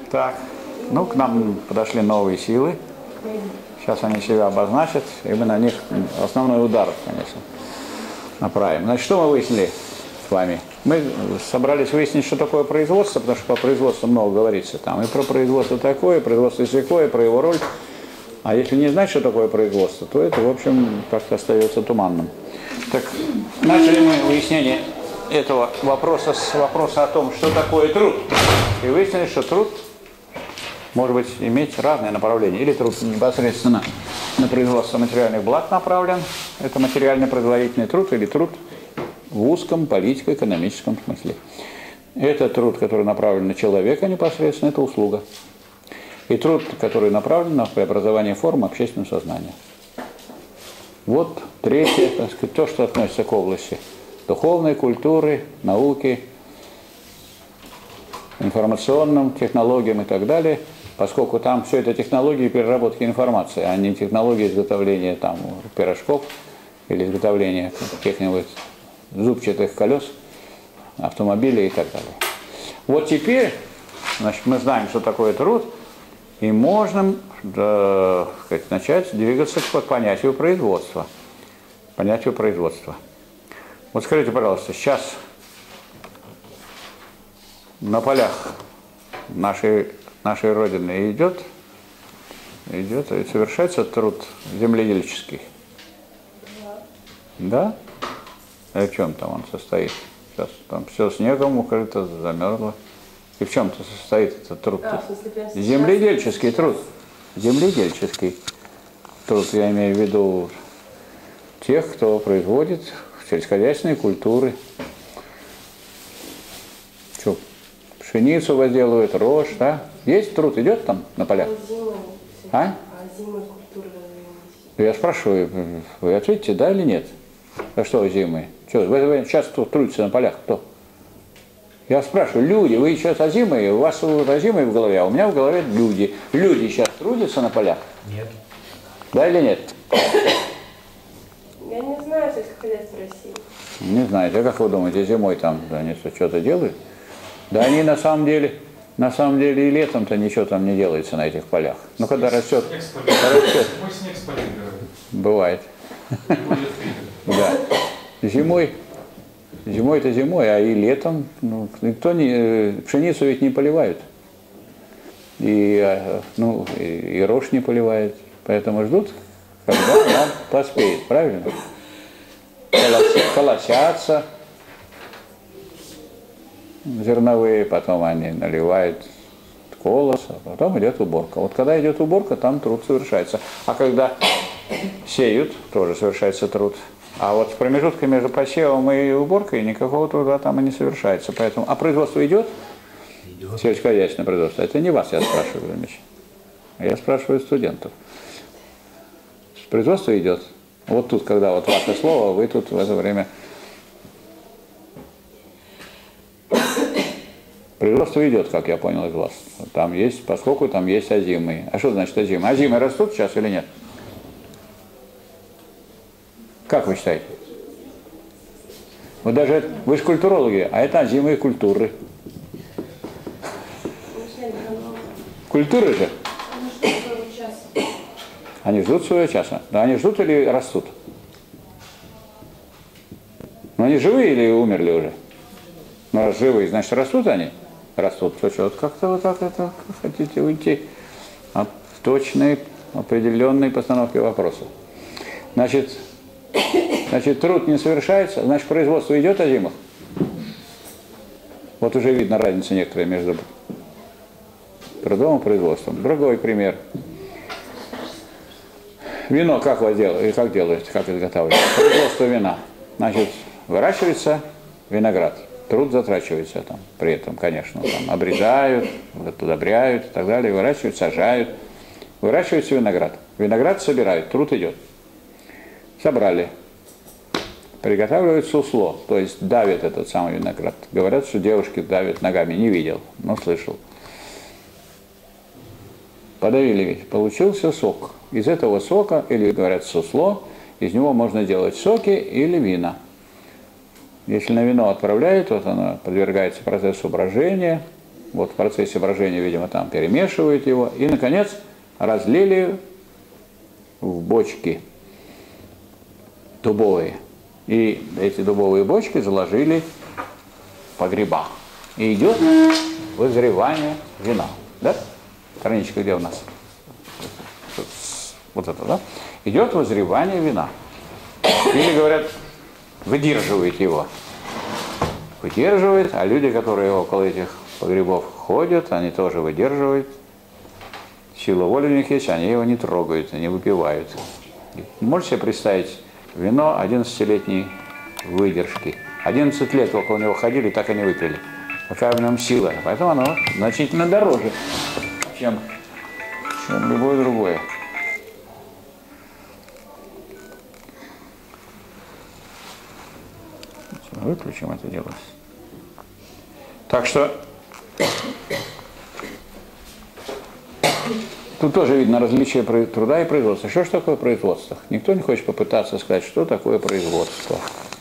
Так, ну, к нам подошли новые силы. Сейчас они себя обозначат, и мы на них основной удар, конечно, направим. Значит, что мы выяснили с вами? Мы собрались выяснить, что такое производство, потому что по производству много говорится там. И про производство такое, и производство сякое, про его роль. А если не знать, что такое производство, то это, в общем, как-то остается туманным. Так, начали мы выяснение этого вопроса с вопроса о том, что такое труд. И выяснили, что труд может быть иметь разные направления. Или труд непосредственно на производство материальных благ направлен, это материально-производительный труд, или труд в узком политико-экономическом смысле. Это труд, который направлен на человека непосредственно, это услуга. И труд, который направлен на преобразование форм общественного сознания. Вот третье, так сказать, то, что относится к области духовной, культуры, науки, информационным технологиям и так далее, поскольку там все это технологии переработки информации, а не технологии изготовления там пирожков или изготовления каких-нибудь зубчатых колес, автомобилей и так далее. Вот теперь, значит, мы знаем, что такое труд, и можно начать двигаться к понятию производства. Понятию производства. Вот скажите, пожалуйста, сейчас на полях нашей Родины идет и совершается труд земледельческий. Да? И в чем там он состоит? Сейчас там все снегом укрыто, замерзло. И в чем-то состоит этот труд? Земледельческий труд. Земледельческий труд, я имею в виду тех, кто производит сельскохозяйственные культуры. Что, пшеницу возделывают, рожь, да? Есть труд, идет там на полях? А зимой культуры? Я спрашиваю, вы ответите, да или нет? А что зимой? Что, сейчас кто трудится на полях? Кто? Я спрашиваю, люди, вы сейчас озимые, у вас озимые в голове, а у меня в голове люди. Люди сейчас трудятся на полях? Нет. Да или нет? Я не знаю сельскохозяйство России. Не знаете, а как вы думаете, зимой там они что-то делают? Да они на самом деле и летом-то ничего там не делается на этих полях. Ну когда растет. Мой снег спалит. Бывает. Да. Зимой это зимой, а и летом, ну, никто пшеницу ведь не поливают. И рожь не поливает. Поэтому ждут, когда она поспеет, правильно? Колосятся зерновые, потом они наливают колос, а потом идет уборка. Вот когда идет уборка, там труд совершается. А когда сеют, тоже совершается труд. А вот в промежутке между посевом и уборкой никакого труда там и не совершается. Поэтому, а производство идет? Идет. Сельскохозяйственное производство. Это не вас я спрашиваю, Ильич. Я спрашиваю студентов. Производство идет. Вот тут, когда вот ваше слово, вы тут в это время... Производство идет, как я понял из вас. Там есть, поскольку там есть озимые. А что значит озимые? Озимые растут сейчас или нет? Как вы считаете? Вы же культурологи, а это озимые культуры. Культуры же? Они ждут своего часа. Да они ждут или растут? Ну они живые или умерли уже? Ну раз живые, значит растут они? Растут. Что, вот как-то вот так это хотите уйти от точной, определенной постановки вопроса. Значит, труд не совершается, значит, производство идет озимых. Вот уже видно разницу некоторая между трудом и производством. Другой пример. Вино как вы делаете, как делаете, как изготавливаете? Производство вина. Значит, выращивается виноград. Труд затрачивается там, при этом, конечно, там обрезают, удобряют и так далее, выращивают, сажают. Выращивается виноград. Виноград собирают, труд идет. Собрали. Приготавливают сусло, то есть давят этот самый виноград. Говорят, что девушки давят ногами, не видел, но слышал. Подавили ведь, получился сок. Из этого сока, или говорят сусло, из него можно делать соки или вина. Если на вино отправляют, вот оно подвергается процессу брожения, вот в процессе брожения, видимо, там перемешивают его, и, наконец, разлили в бочки дубовые. И эти дубовые бочки заложили в погреба. И идет вызревание вина. Да? Страничка где у нас? Вот это, да? Идет вызревание вина. Или говорят, выдерживает его. Выдерживает, а люди, которые около этих погребов ходят, они тоже выдерживают. Сила воли у них есть, они его не трогают, не выпивают. Можете себе представить вино 11-летней выдержки. 11 лет около него ходили, так и не выпили. Какая в нем сила. Поэтому оно значительно дороже, чем любое другое. Выключим это дело. Так что тут тоже видно различие труда и производства. Что же такое производство? Никто не хочет попытаться сказать, что такое производство.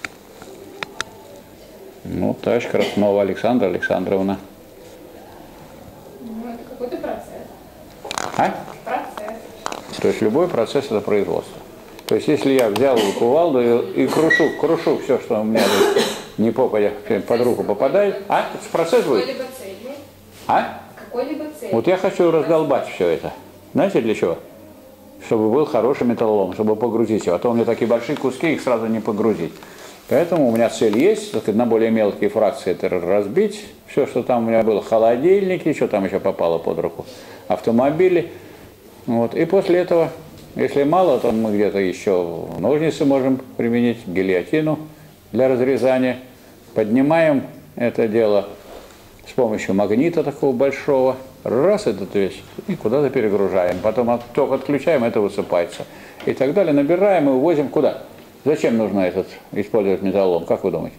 Ну, товарищ Краснова Александра Александровна. Ну, это какой-то процесс. А? Процесс. То есть любой процесс – это производство. То есть если я взял кувалду и крушу все, что у меня не попадя под руку попадает, это процесс будет? Какой-либо целью. А? Какой-либо целью. Вот я хочу раздолбать все это. Знаете для чего? Чтобы был хороший металлолом, чтобы погрузить его. А то у меня такие большие куски, их сразу не погрузить. Поэтому у меня цель есть, на более мелкие фракции это разбить. Все, что там у меня было, холодильники, что там еще попало под руку, автомобили. Вот. И после этого, если мало, то мы где-то еще ножницы можем применить, гильотину для разрезания. Поднимаем это дело с помощью магнита такого большого. Раз эту вещь и куда-то перегружаем. Потом только отключаем, это высыпается. И так далее. Набираем и увозим куда? Зачем нужно использовать металлолом? Как вы думаете?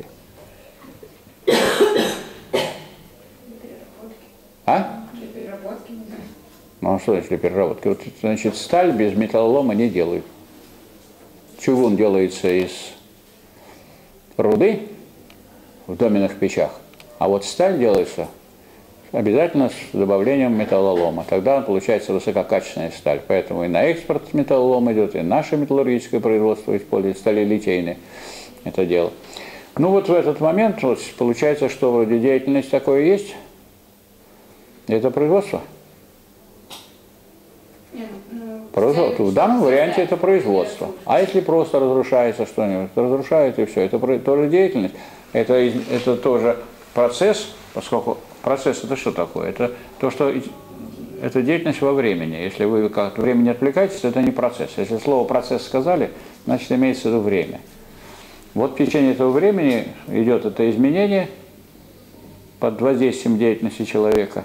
А? Для переработки. Ну а что значит для переработки? Вот, значит, сталь без металлолома не делают. Чугун делается из руды в доменных печах, а вот сталь делается обязательно с добавлением металлолома. Тогда получается высококачественная сталь. Поэтому и на экспорт металлолом идет, и наше металлургическое производство использует сталелитейное это дело. Ну вот в этот момент вот, получается, что вроде деятельность такое есть. Это производство. Производство. В данном варианте это производство. А если просто разрушается что-нибудь, разрушает и все. Это тоже деятельность. Это тоже процесс, поскольку процесс это что такое? Это то, что это деятельность во времени. Если вы как-то времени отвлекаетесь, то это не процесс. Если слово процесс сказали, значит имеется в виду время. Вот в течение этого времени идет это изменение под воздействием деятельности человека.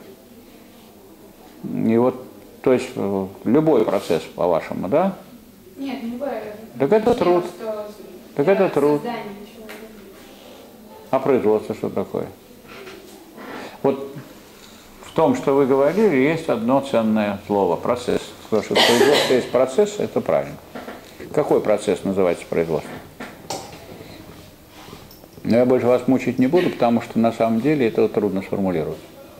И вот, то есть любой процесс, по-вашему, да? Нет, не любой. Так это труд. Так это труд. А производство что такое? Вот в том, что вы говорили, есть одно ценное слово – процесс. Потому что производство есть процесс, это правильно. Какой процесс называется производством? Но я больше вас мучить не буду, потому что на самом деле это трудно сформулировать.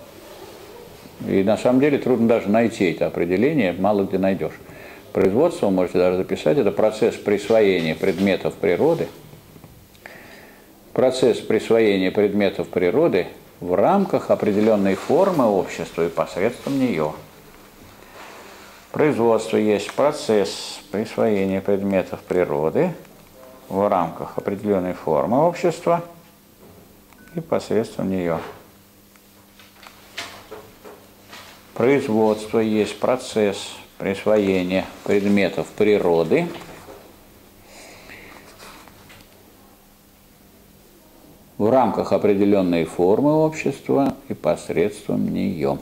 И на самом деле трудно даже найти это определение, мало где найдешь. Производство, вы можете даже записать, это процесс присвоения предметов природы. Процесс присвоения предметов природы в рамках определенной формы общества и посредством нее. Производство есть процесс присвоения предметов природы в рамках определенной формы общества и посредством нее. Производство есть процесс присвоения предметов природы в рамках определенной формы общества и посредством нее.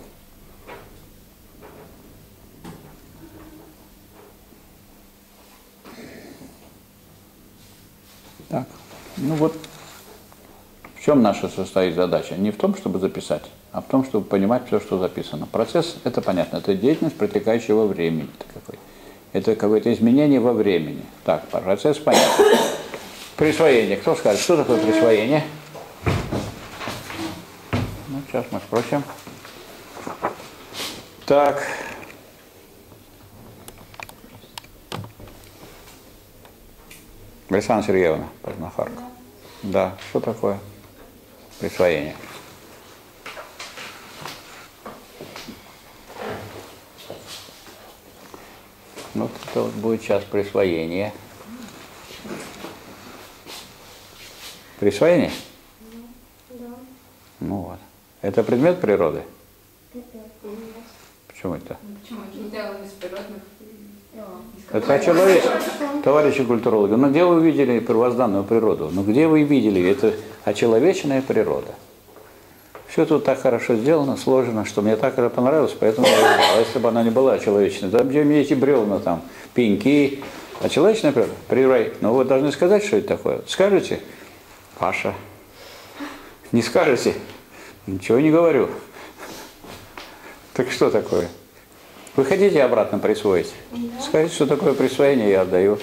Так, ну вот в чем наша состоит задача? Не в том, чтобы записать, а в том, чтобы понимать все, что записано. Процесс, это понятно, это деятельность, протекающая во времени. Это какое-то изменение во времени. Так, процесс понятен. Присвоение. Кто скажет, что такое присвоение? Ну, сейчас мы спросим. Так. Александра Сергеевна Познахарка. Да, что такое присвоение? Ну, это вот будет сейчас присвоение. Присвоение? Да. Ну вот. Это предмет природы? Почему это? Почему? Не дело бесприродных. Это человек, товарищи культурологи, ну где вы видели первозданную природу? Ну где вы видели? Это очеловеченная природа. Все тут так хорошо сделано, сложено, что мне так это понравилось, поэтому я выбрал. А если бы она не была очеловеченной, там где мне эти бревна, там, пеньки, очеловеченная природа, прирай. Но вы должны сказать, что это такое. Скажете? Паша. Не скажете? Ничего не говорю. Так что такое? Вы хотите обратно присвоить? Да. Скажите, что такое присвоение, я отдаю.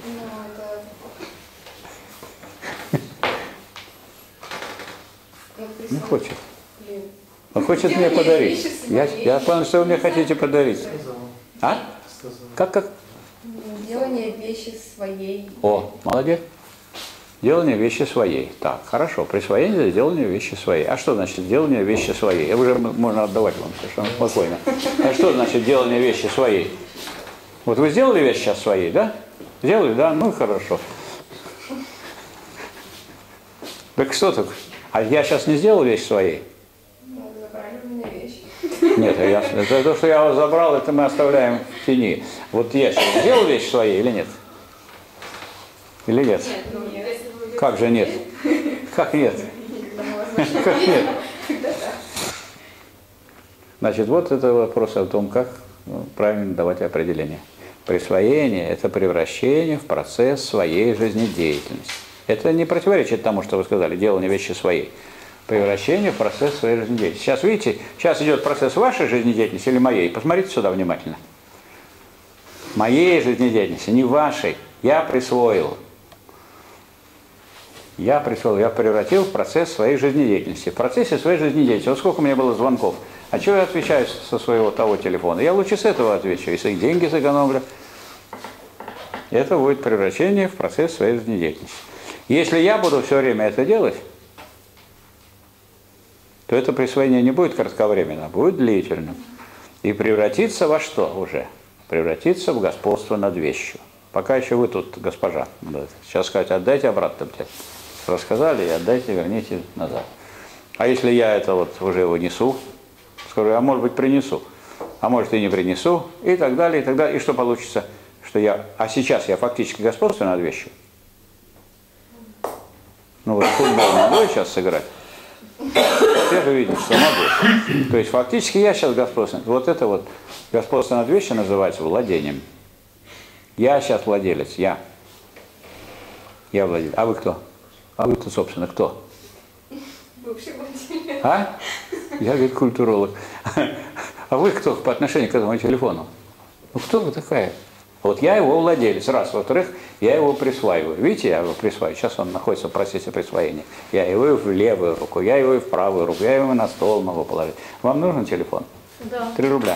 Не хочет. Он хочет мне подарить. Я понял, что вы мне хотите подарить. А? Как? Делание вещи своей. О, молодец. Делание вещи своей. Так, хорошо. Присвоение – это делание вещи своей. А что значит делание вещи своей? Уже можно отдавать вам совершенно спокойно. А что значит делание вещи своей? Вот вы сделали вещь сейчас своей, да? Сделали, да? Ну, хорошо. Так что так? А я сейчас не сделал вещь своей? Забрали у меня вещи. Нет, это то, что я вас забрал, это мы оставляем в тени. Вот я сейчас сделал вещь своей или нет? Или нет? Нет, ну нет. Как же нет? Как нет? Как нет? Значит, вот это вопрос о том, как правильно давать определение. Присвоение – это превращение в процесс своей жизнедеятельности. Это не противоречит тому, что вы сказали, делание вещи своей. Превращение в процесс своей жизнедеятельности. Сейчас, видите, сейчас идет процесс вашей жизнедеятельности или моей. Посмотрите сюда внимательно. Моей жизнедеятельности, не вашей. Я присвоил. Я превратил в процесс своей жизнедеятельности. В процессе своей жизнедеятельности. Вот сколько у меня было звонков. А что я отвечаю со своего того телефона? Я лучше с этого отвечу, если деньги сэкономлю. Это будет превращение в процесс своей жизнедеятельности. Если я буду все время это делать, то это присвоение не будет кратковременным, а будет длительным. И превратится во что уже? Превратится в господство над вещью. Пока еще вы тут, госпожа. Сейчас сказать, отдайте обратно. Рассказали, и отдайте, верните назад. А если я это вот уже его несу, скажу, а может быть принесу, а может и не принесу, и так далее, и так далее. И что получится? Что а сейчас я фактически господствую над вещью. Ну вот футбол могу сейчас сыграть? Все же видят, что могу. То есть фактически я сейчас господствую. Вот это вот господство над вещью называется владением. Я сейчас владелец, я. Я владелец. А вы кто? А вы-то, собственно, кто? Бывший владелец. А? Я, говорит, культуролог. А вы кто по отношению к этому телефону? Ну кто вы такая? Вот я его владелец, раз. Во-вторых, я его присваиваю. Видите, я его присваиваю. Сейчас он находится в процессе присвоения. Я его и в левую руку, я его и в правую руку, я его на стол могу положить. Вам нужен телефон? Да. 3 рубля.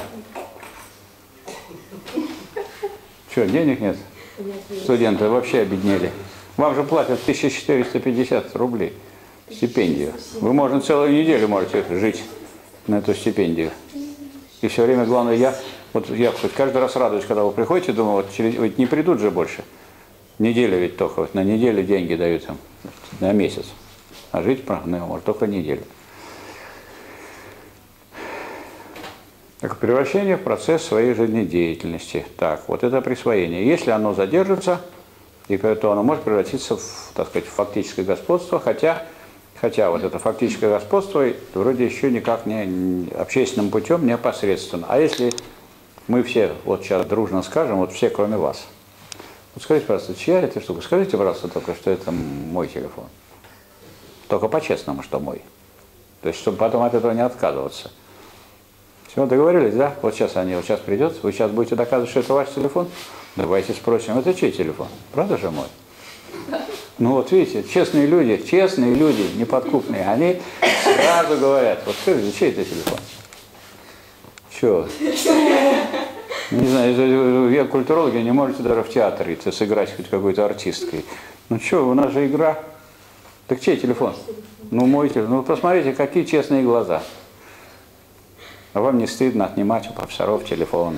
Что, денег нет? Студенты вообще обеднели. Вам же платят 1450 рублей стипендию. Вы, можно, целую неделю можете жить на эту стипендию. И все время, главное, я хоть каждый раз радуюсь, когда вы приходите, думаю, ведь не придут же больше. Неделю ведь только, вот на неделю деньги дают им, на месяц. А жить, может, только неделю. Так, превращение в процесс своей жизнедеятельности. Так, вот это присвоение. Если оно задержится, то оно может превратиться в, так сказать, фактическое господство, хотя вот это фактическое господство вроде еще никак не общественным путем, непосредственно. А если мы все вот сейчас дружно скажем, вот все, кроме вас. Вот скажите, пожалуйста, чья эта штука? Скажите, пожалуйста, только, что это мой телефон. Только по-честному, что мой. То есть, чтобы потом от этого не отказываться. Все, договорились, да? Вот сейчас придет, вы сейчас будете доказывать, что это ваш телефон? Давайте спросим, это чей телефон? Правда же мой? Ну вот видите, честные люди, неподкупные, они сразу говорят, вот скажите, чей это телефон? Чего? Не знаю, вы культурологи не можете даже в театре сыграть хоть какой-то артисткой. Ну что, у нас же игра. Так чей телефон? Ну, мой телефон. Ну, посмотрите, какие честные глаза. А вам не стыдно отнимать у профессоров телефоны?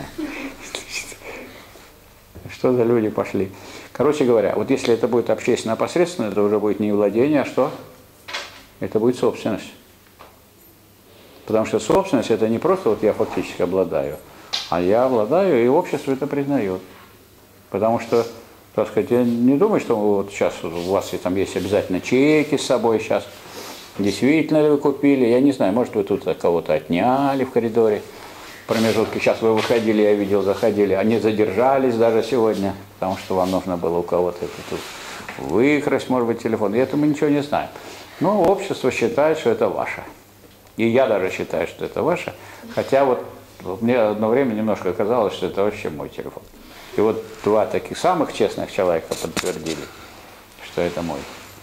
Что за люди пошли? Короче говоря, вот если это будет общественно посредственно, это уже будет не владение, а что? Это будет собственность. Потому что собственность это не просто вот я фактически обладаю, а я обладаю, и общество это признает. Потому что, так сказать, я не думаю, что вот сейчас у вас там есть обязательно чеки с собой сейчас. Действительно ли вы купили? Я не знаю, может вы тут кого-то отняли в коридоре. Промежутки. Сейчас вы выходили, я видел, заходили. Они задержались даже сегодня, потому что вам нужно было у кого-то тут выкрасть, может быть, телефон. И это мы ничего не знаем. Но общество считает, что это ваше. И я даже считаю, что это ваше. Хотя вот мне одно время немножко казалось, что это вообще мой телефон. И вот два таких самых честных человека подтвердили, что это мой.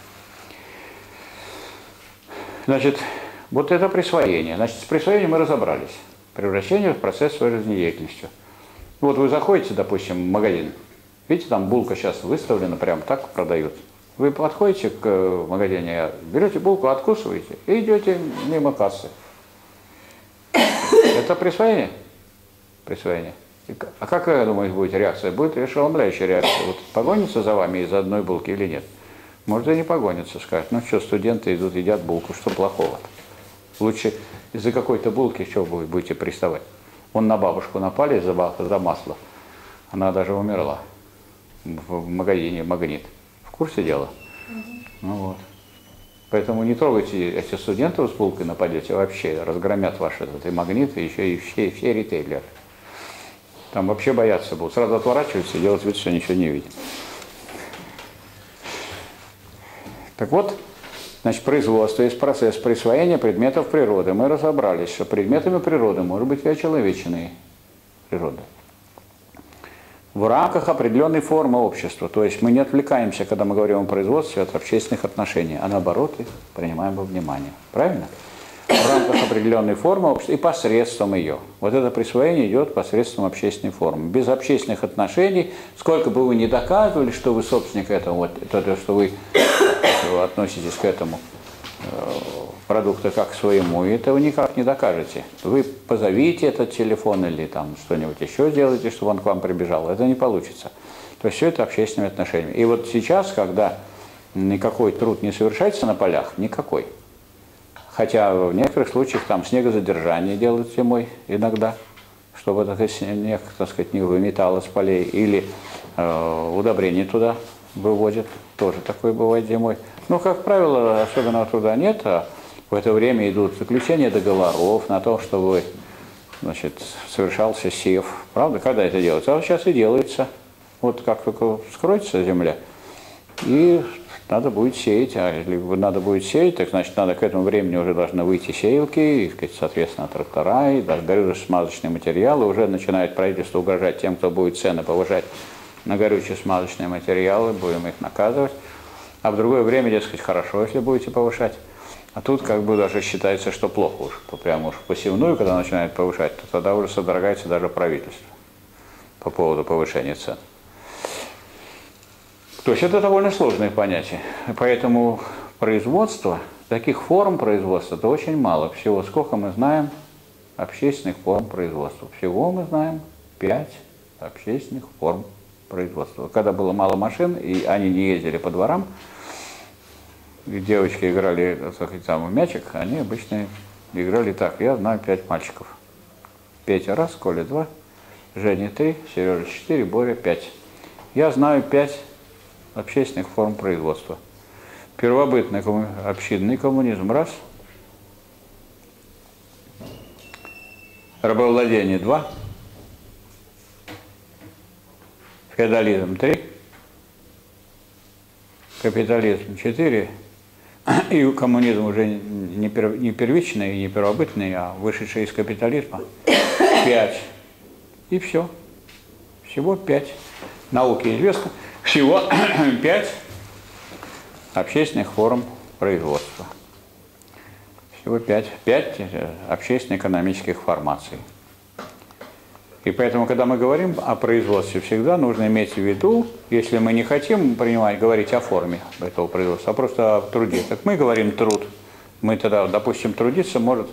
Значит, вот это присвоение. Значит, с присвоением мы разобрались. Превращение в процесс своей жизнедеятельности. Вот вы заходите, допустим, в магазин. Видите, там булка сейчас выставлена, прям так продают. Вы подходите к магазине, берете булку, откусываете и идете мимо кассы. Это присвоение? Присвоение. А какая, думаете, будет реакция? Будет ошеломляющая реакция. Вот погонится за вами из одной булки или нет? Может, и не погонится, скажет. Ну что, студенты идут, едят булку, что плохого? Лучше из-за какой-то булки что вы будете приставать? Вон на бабушку напали за масло. Она даже умерла в магазине «Магнит». В курсе дела? Ну вот. Поэтому не трогайте эти студентов с булкой, нападете вообще, разгромят ваш этот и «Магнит», и еще и все ритейлеры. Там вообще боятся будут. Сразу отворачиваются и делать вид, что ничего не видят. Так вот, значит, производство есть процесс присвоения предметов природы. Мы разобрались, что предметами природы может быть и очеловеченные природы. В рамках определенной формы общества. То есть мы не отвлекаемся, когда мы говорим о производстве, от общественных отношений, а наоборот их принимаем во внимание. Правильно? В рамках определенной формы общества и посредством ее. Вот это присвоение идет посредством общественной формы. Без общественных отношений, сколько бы вы ни доказывали, что вы собственник этого, вот, то, что вы относитесь к этому продукту как к своему, и этого никак не докажете. Вы позовите этот телефон или там что-нибудь еще сделаете, чтобы он к вам прибежал, это не получится. То есть все это общественными отношениями. И вот сейчас, когда никакой труд не совершается на полях, никакой, хотя в некоторых случаях там снегозадержание делают зимой иногда, чтобы снег, так сказать, не выметало с полей, или удобрения туда выводят, тоже такое бывает зимой. Но, как правило, особенного труда нет, а в это время идут заключения договоров на то, чтобы, значит, совершался сев. Правда, когда это делается? А вот сейчас и делается. Вот как только скроется земля, и надо будет сеять, а если надо будет сеять, так значит, надо к этому времени уже должны выйти сеялки, и, соответственно, трактора, и горюче-смазочные материалы. Уже начинает правительство угрожать тем, кто будет цены повышать на горюче-смазочные материалы, будем их наказывать. А в другое время, дескать, хорошо, если будете повышать. А тут как бы даже считается, что плохо уж. Прямо уж посевную, когда начинает повышать, то тогда уже содрогается даже правительство по поводу повышения цен. То есть это довольно сложное понятие. Поэтому производство, таких форм производства, это очень мало. Всего сколько мы знаем общественных форм производства? Всего мы знаем 5 общественных форм производства. Когда было мало машин, и они не ездили по дворам, и девочки играли, так сказать, там в мячик, они обычно играли так. Я знаю 5 мальчиков. Петя раз, Коля 2, Женя 3, Сережа 4, Боря 5. Я знаю 5 общественных форм производства. Первобытный общинный коммунизм раз, рабовладение 2, феодализм 3, капитализм 4, и коммунизм уже не первичный, не первобытный, а вышедший из капитализма 5. И все. Всего 5. Науке известно. Всего 5 общественных форм производства. Всего 5 общественно-экономических формаций. И поэтому, когда мы говорим о производстве, всегда нужно иметь в виду, если мы не хотим говорить о форме этого производства, а просто о труде. Так мы говорим труд. Мы тогда, допустим, трудиться может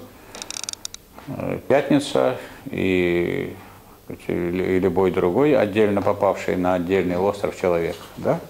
пятница и любой другой, отдельно попавший на отдельный остров человек. Да?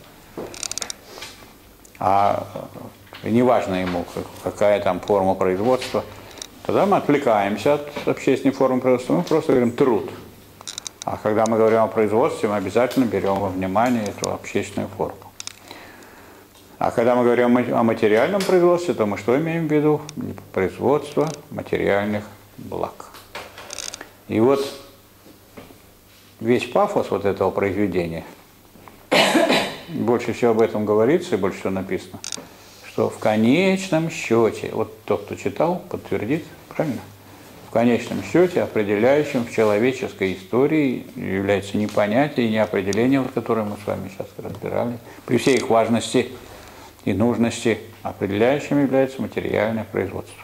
А неважно ему, какая там форма производства, тогда мы отвлекаемся от общественной формы производства, мы просто говорим труд. А когда мы говорим о производстве, мы обязательно берем во внимание эту общественную форму. А когда мы говорим о материальном производстве, то мы что имеем в виду? Производство материальных благ. И вот весь пафос вот этого произведения, больше всего об этом говорится и больше всего написано, что в конечном счете, вот тот, кто читал, подтвердит, правильно? В конечном счете определяющим в человеческой истории является не понятие, не определение, вот, которое мы с вами сейчас разбирали. При всей их важности и нужности определяющим является материальное производство.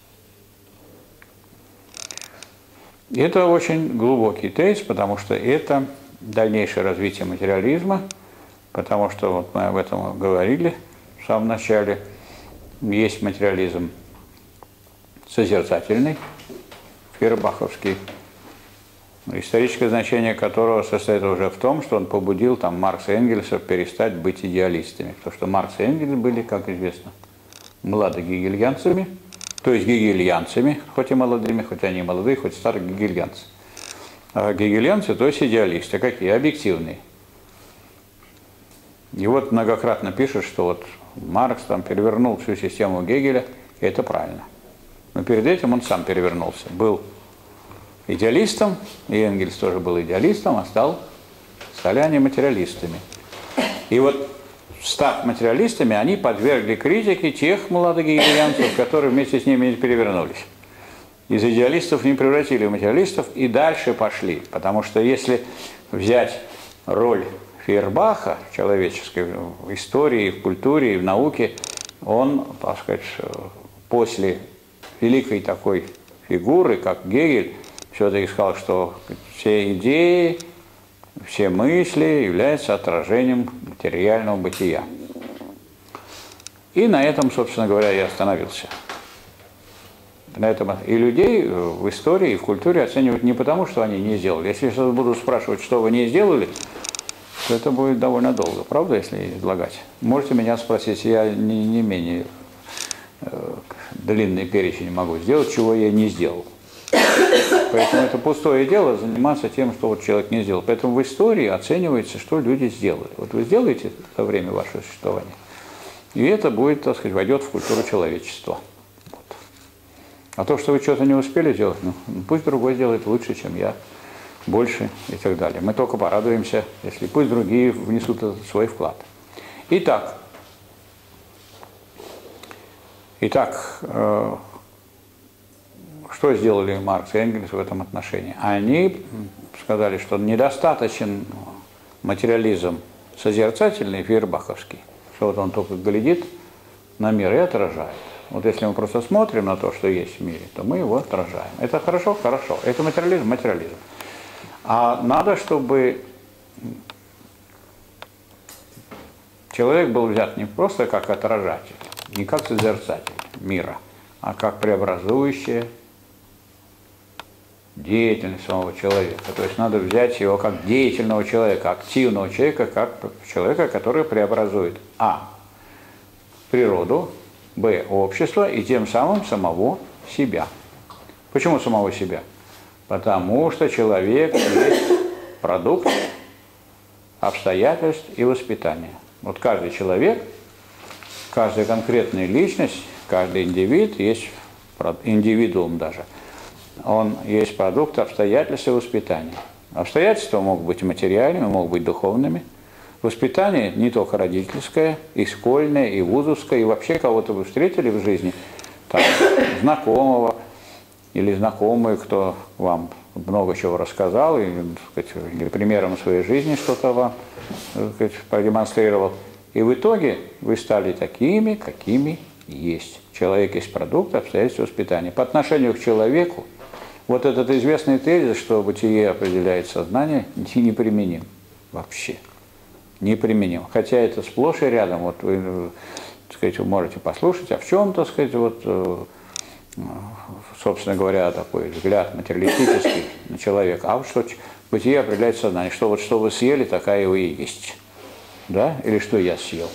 И это очень глубокий тезис, потому что это дальнейшее развитие материализма, потому что вот мы об этом говорили в самом начале. Есть материализм созерцательный, фейербаховский, историческое значение которого состоит уже в том, что он побудил там Маркса и Энгельса перестать быть идеалистами. Потому что Маркс и Энгельс были, как известно, младогегельянцами, то есть гегельянцами, хоть и молодыми, хоть они молодые, хоть старые гегельянцы. А гегельянцы, то есть идеалисты, какие? Объективные. И вот многократно пишут, что вот Маркс там перевернул всю систему Гегеля, и это правильно. Но перед этим он сам перевернулся. Был идеалистом, и Энгельс тоже был идеалистом, а стали они материалистами. И вот, став материалистами, они подвергли критике тех младогегельянцев, которые вместе с ними перевернулись. Из идеалистов не превратили в материалистов и дальше пошли. Потому что если взять роль Фейербаха в человеческой истории, в культуре, в науке, он, так сказать, после великой такой фигуры, как Гегель, все-таки сказал, что все идеи, все мысли являются отражением материального бытия. И на этом, собственно говоря, я остановился. На этом и людей в истории, и в культуре оценивают не потому, что они не сделали. Если я буду спрашивать, что вы не сделали, то это будет довольно долго, правда, если излагать? Можете меня спросить, я не менее длинный перечень могу сделать, чего я не сделал. Поэтому это пустое дело заниматься тем, что вот человек не сделал. Поэтому в истории оценивается, что люди сделали. Вот вы сделаете за время вашего существования, и это будет, так сказать, войдет в культуру человечества. Вот. А то, что вы что-то не успели сделать, ну, пусть другой сделает лучше, чем я, больше и так далее. Мы только порадуемся, если пусть другие внесут свой вклад. Итак, что сделали Маркс и Энгельс в этом отношении? Они сказали, что недостаточен материализм созерцательный, фейербаховский, что вот он только глядит на мир и отражает. Вот если мы просто смотрим на то, что есть в мире, то мы его отражаем. Это хорошо? Хорошо. Это материализм? Материализм. А надо, чтобы человек был взят не просто как отражатель, не как созерцатель мира, а как преобразующая деятельность самого человека. То есть надо взять его как деятельного человека, активного человека, как человека, который преобразует а. природу, б. общество и тем самым самого себя. Почему самого себя? Потому что человек есть продукт обстоятельств и воспитания. Вот каждый человек, каждая конкретная личность, каждый индивид есть индивидуум даже. Он есть продукт обстоятельств и воспитания. Обстоятельства могут быть материальными, могут быть духовными. Воспитание не только родительское, и школьное, и вузовское, и вообще кого-то вы встретили в жизни, там, знакомого или знакомый, кто вам много чего рассказал, или примером своей жизни что-то вам продемонстрировал. И в итоге вы стали такими, какими есть. Человек есть продукт обстоятельств воспитания. По отношению к человеку вот этот известный тезис, что бытие определяет сознание, неприменим вообще. Неприменим. Хотя это сплошь и рядом. Вот вы, так сказать, вы можете послушать, а в чем, так сказать, вот, собственно говоря, такой взгляд материалистический на человека. А вот что бытие определяет сознание. Что вот что вы съели, такая вы и есть. Да? Или что я съел.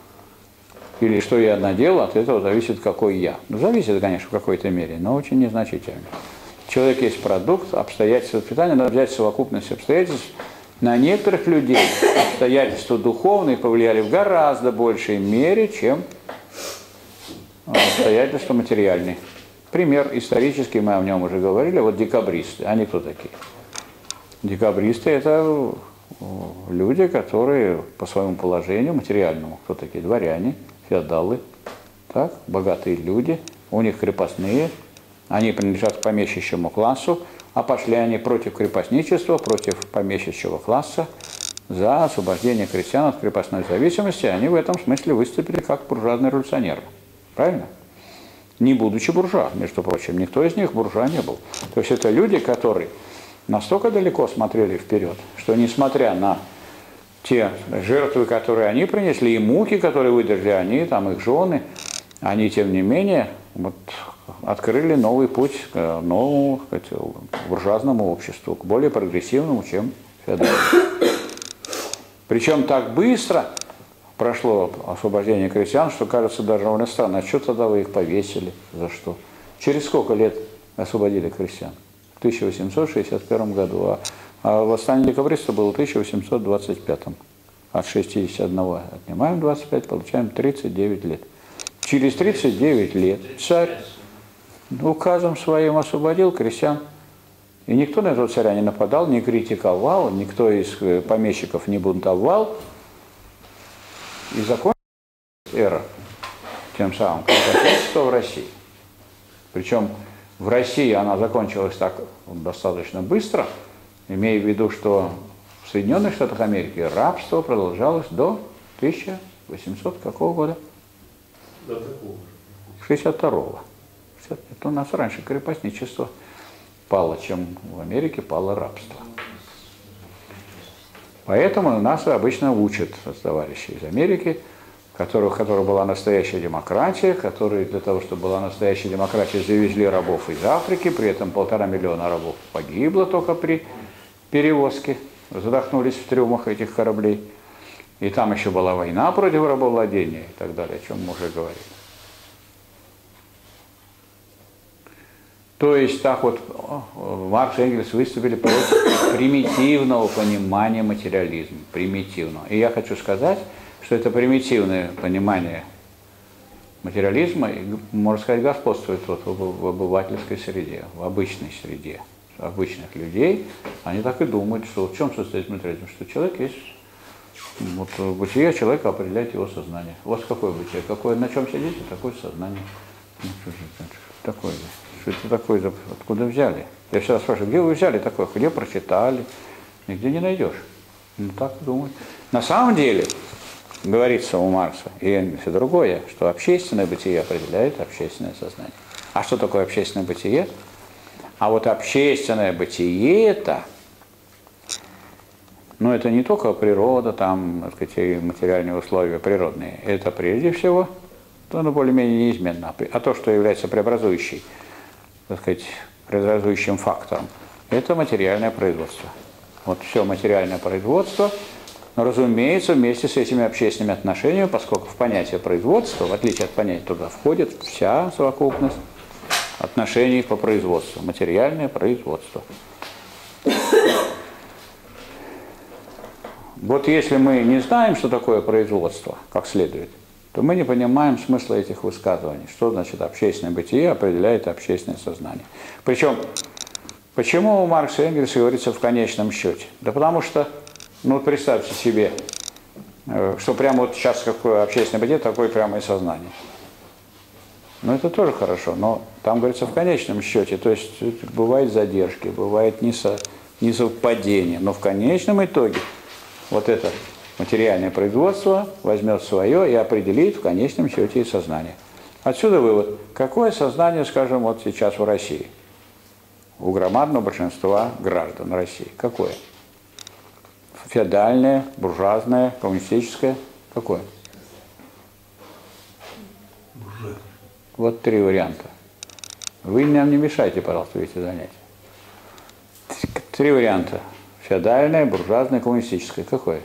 Или что я надел, от этого зависит, какой я. Ну, зависит, конечно, в какой-то мере, но очень незначительно. Человек есть продукт, обстоятельства питания, надо взять совокупность обстоятельств. На некоторых людей обстоятельства духовные повлияли в гораздо большей мере, чем обстоятельства материальные. Пример исторический, мы о нем уже говорили, вот декабристы. Они кто такие? Декабристы – это люди, которые по своему положению материальному, кто такие? Дворяне, феодалы, так, богатые люди, у них крепостные, они принадлежат к помещичьему классу, а пошли они против крепостничества, против помещичьего класса, за освобождение крестьян от крепостной зависимости. Они в этом смысле выступили как буржуазные революционеры. Правильно? Не будучи буржуа, между прочим. Никто из них буржуа не был. То есть это люди, которые настолько далеко смотрели вперед, что несмотря на те жертвы, которые они принесли, и муки, которые выдержали они, там их жены, они, тем не менее, вот, открыли новый путь к новому, сказать, буржуазному обществу, к более прогрессивному, чем феодальному. Причем так быстро прошло освобождение крестьян, что кажется даже довольно странно. А что тогда вы их повесили? За что? Через сколько лет освободили крестьян? В 1861 году. А восстание декабристов было в 1825. От 61 отнимаем 25, получаем 39 лет. Через 39 лет царь указом своим освободил крестьян. И никто на этого царя не нападал, не критиковал, никто из помещиков не бунтовал. И закончилась эра тем самым крепостничества в России. Причем в России она закончилась так достаточно быстро, имея в виду, что в Соединенных Штатах Америки рабство продолжалось до 1800 какого года? До такого. 62-го. Это у нас раньше крепостничество пало, чем в Америке пало рабство. Поэтому нас обычно учат товарищи из Америки, у которых была настоящая демократия, которые для того, чтобы была настоящая демократия, завезли рабов из Африки, при этом 1,5 миллиона рабов погибло только при перевозке, задохнулись в трюмах этих кораблей. И там еще была война против рабовладения и так далее, о чем мы уже говорили. То есть так вот Маркс и Энгельс выступили против примитивного понимания материализма. Примитивного. И я хочу сказать, что это примитивное понимание материализма, можно сказать, господствует вот в обывательской среде, в обычной среде. Обычных людей, они так и думают, что в чем состоит материализм, что человек есть, вот бытие человека определяет его сознание. У вас какое бытие? Какое, на чем сидите, такое сознание. Ну, что такое? Что это такое? Откуда взяли? Я всегда спрашиваю, где вы взяли такое? Где прочитали? Нигде не найдешь. Ну так думают. На самом деле, говорится у Маркса и Энгельса другое, что общественное бытие определяет общественное сознание. А что такое общественное бытие? А вот общественное бытие это, ну это не только природа, там, так сказать, материальные условия природные, это прежде всего, то оно более-менее неизменно, а то, что является преобразующим фактором, это материальное производство. Вот все материальное производство, но, разумеется, вместе с этими общественными отношениями, поскольку в понятие производства, в отличие от понятия туда входит вся совокупность отношений по производству, материальное производство. Вот если мы не знаем, что такое производство, как следует, то мы не понимаем смысла этих высказываний. Что значит общественное бытие определяет общественное сознание. Причем, почему у Маркса и Энгельса говорится в конечном счете? Да потому что, ну вот представьте себе, что прямо вот сейчас какое общественное бытие, такое прямо и сознание. Ну это тоже хорошо, но там говорится в конечном счете, то есть бывают задержки, бывает несовпадение, но в конечном итоге вот это материальное производство возьмет свое и определит в конечном счете и сознание. Отсюда вывод. Какое сознание, скажем, вот сейчас в России? у громадного большинства граждан России? Какое? Феодальное, буржуазное, коммунистическое? Какое? Буржуазное. Вот 3 варианта. Вы нам не мешайте, пожалуйста, эти занятия. 3 варианта. Феодальное, буржуазное, коммунистическое. Какое?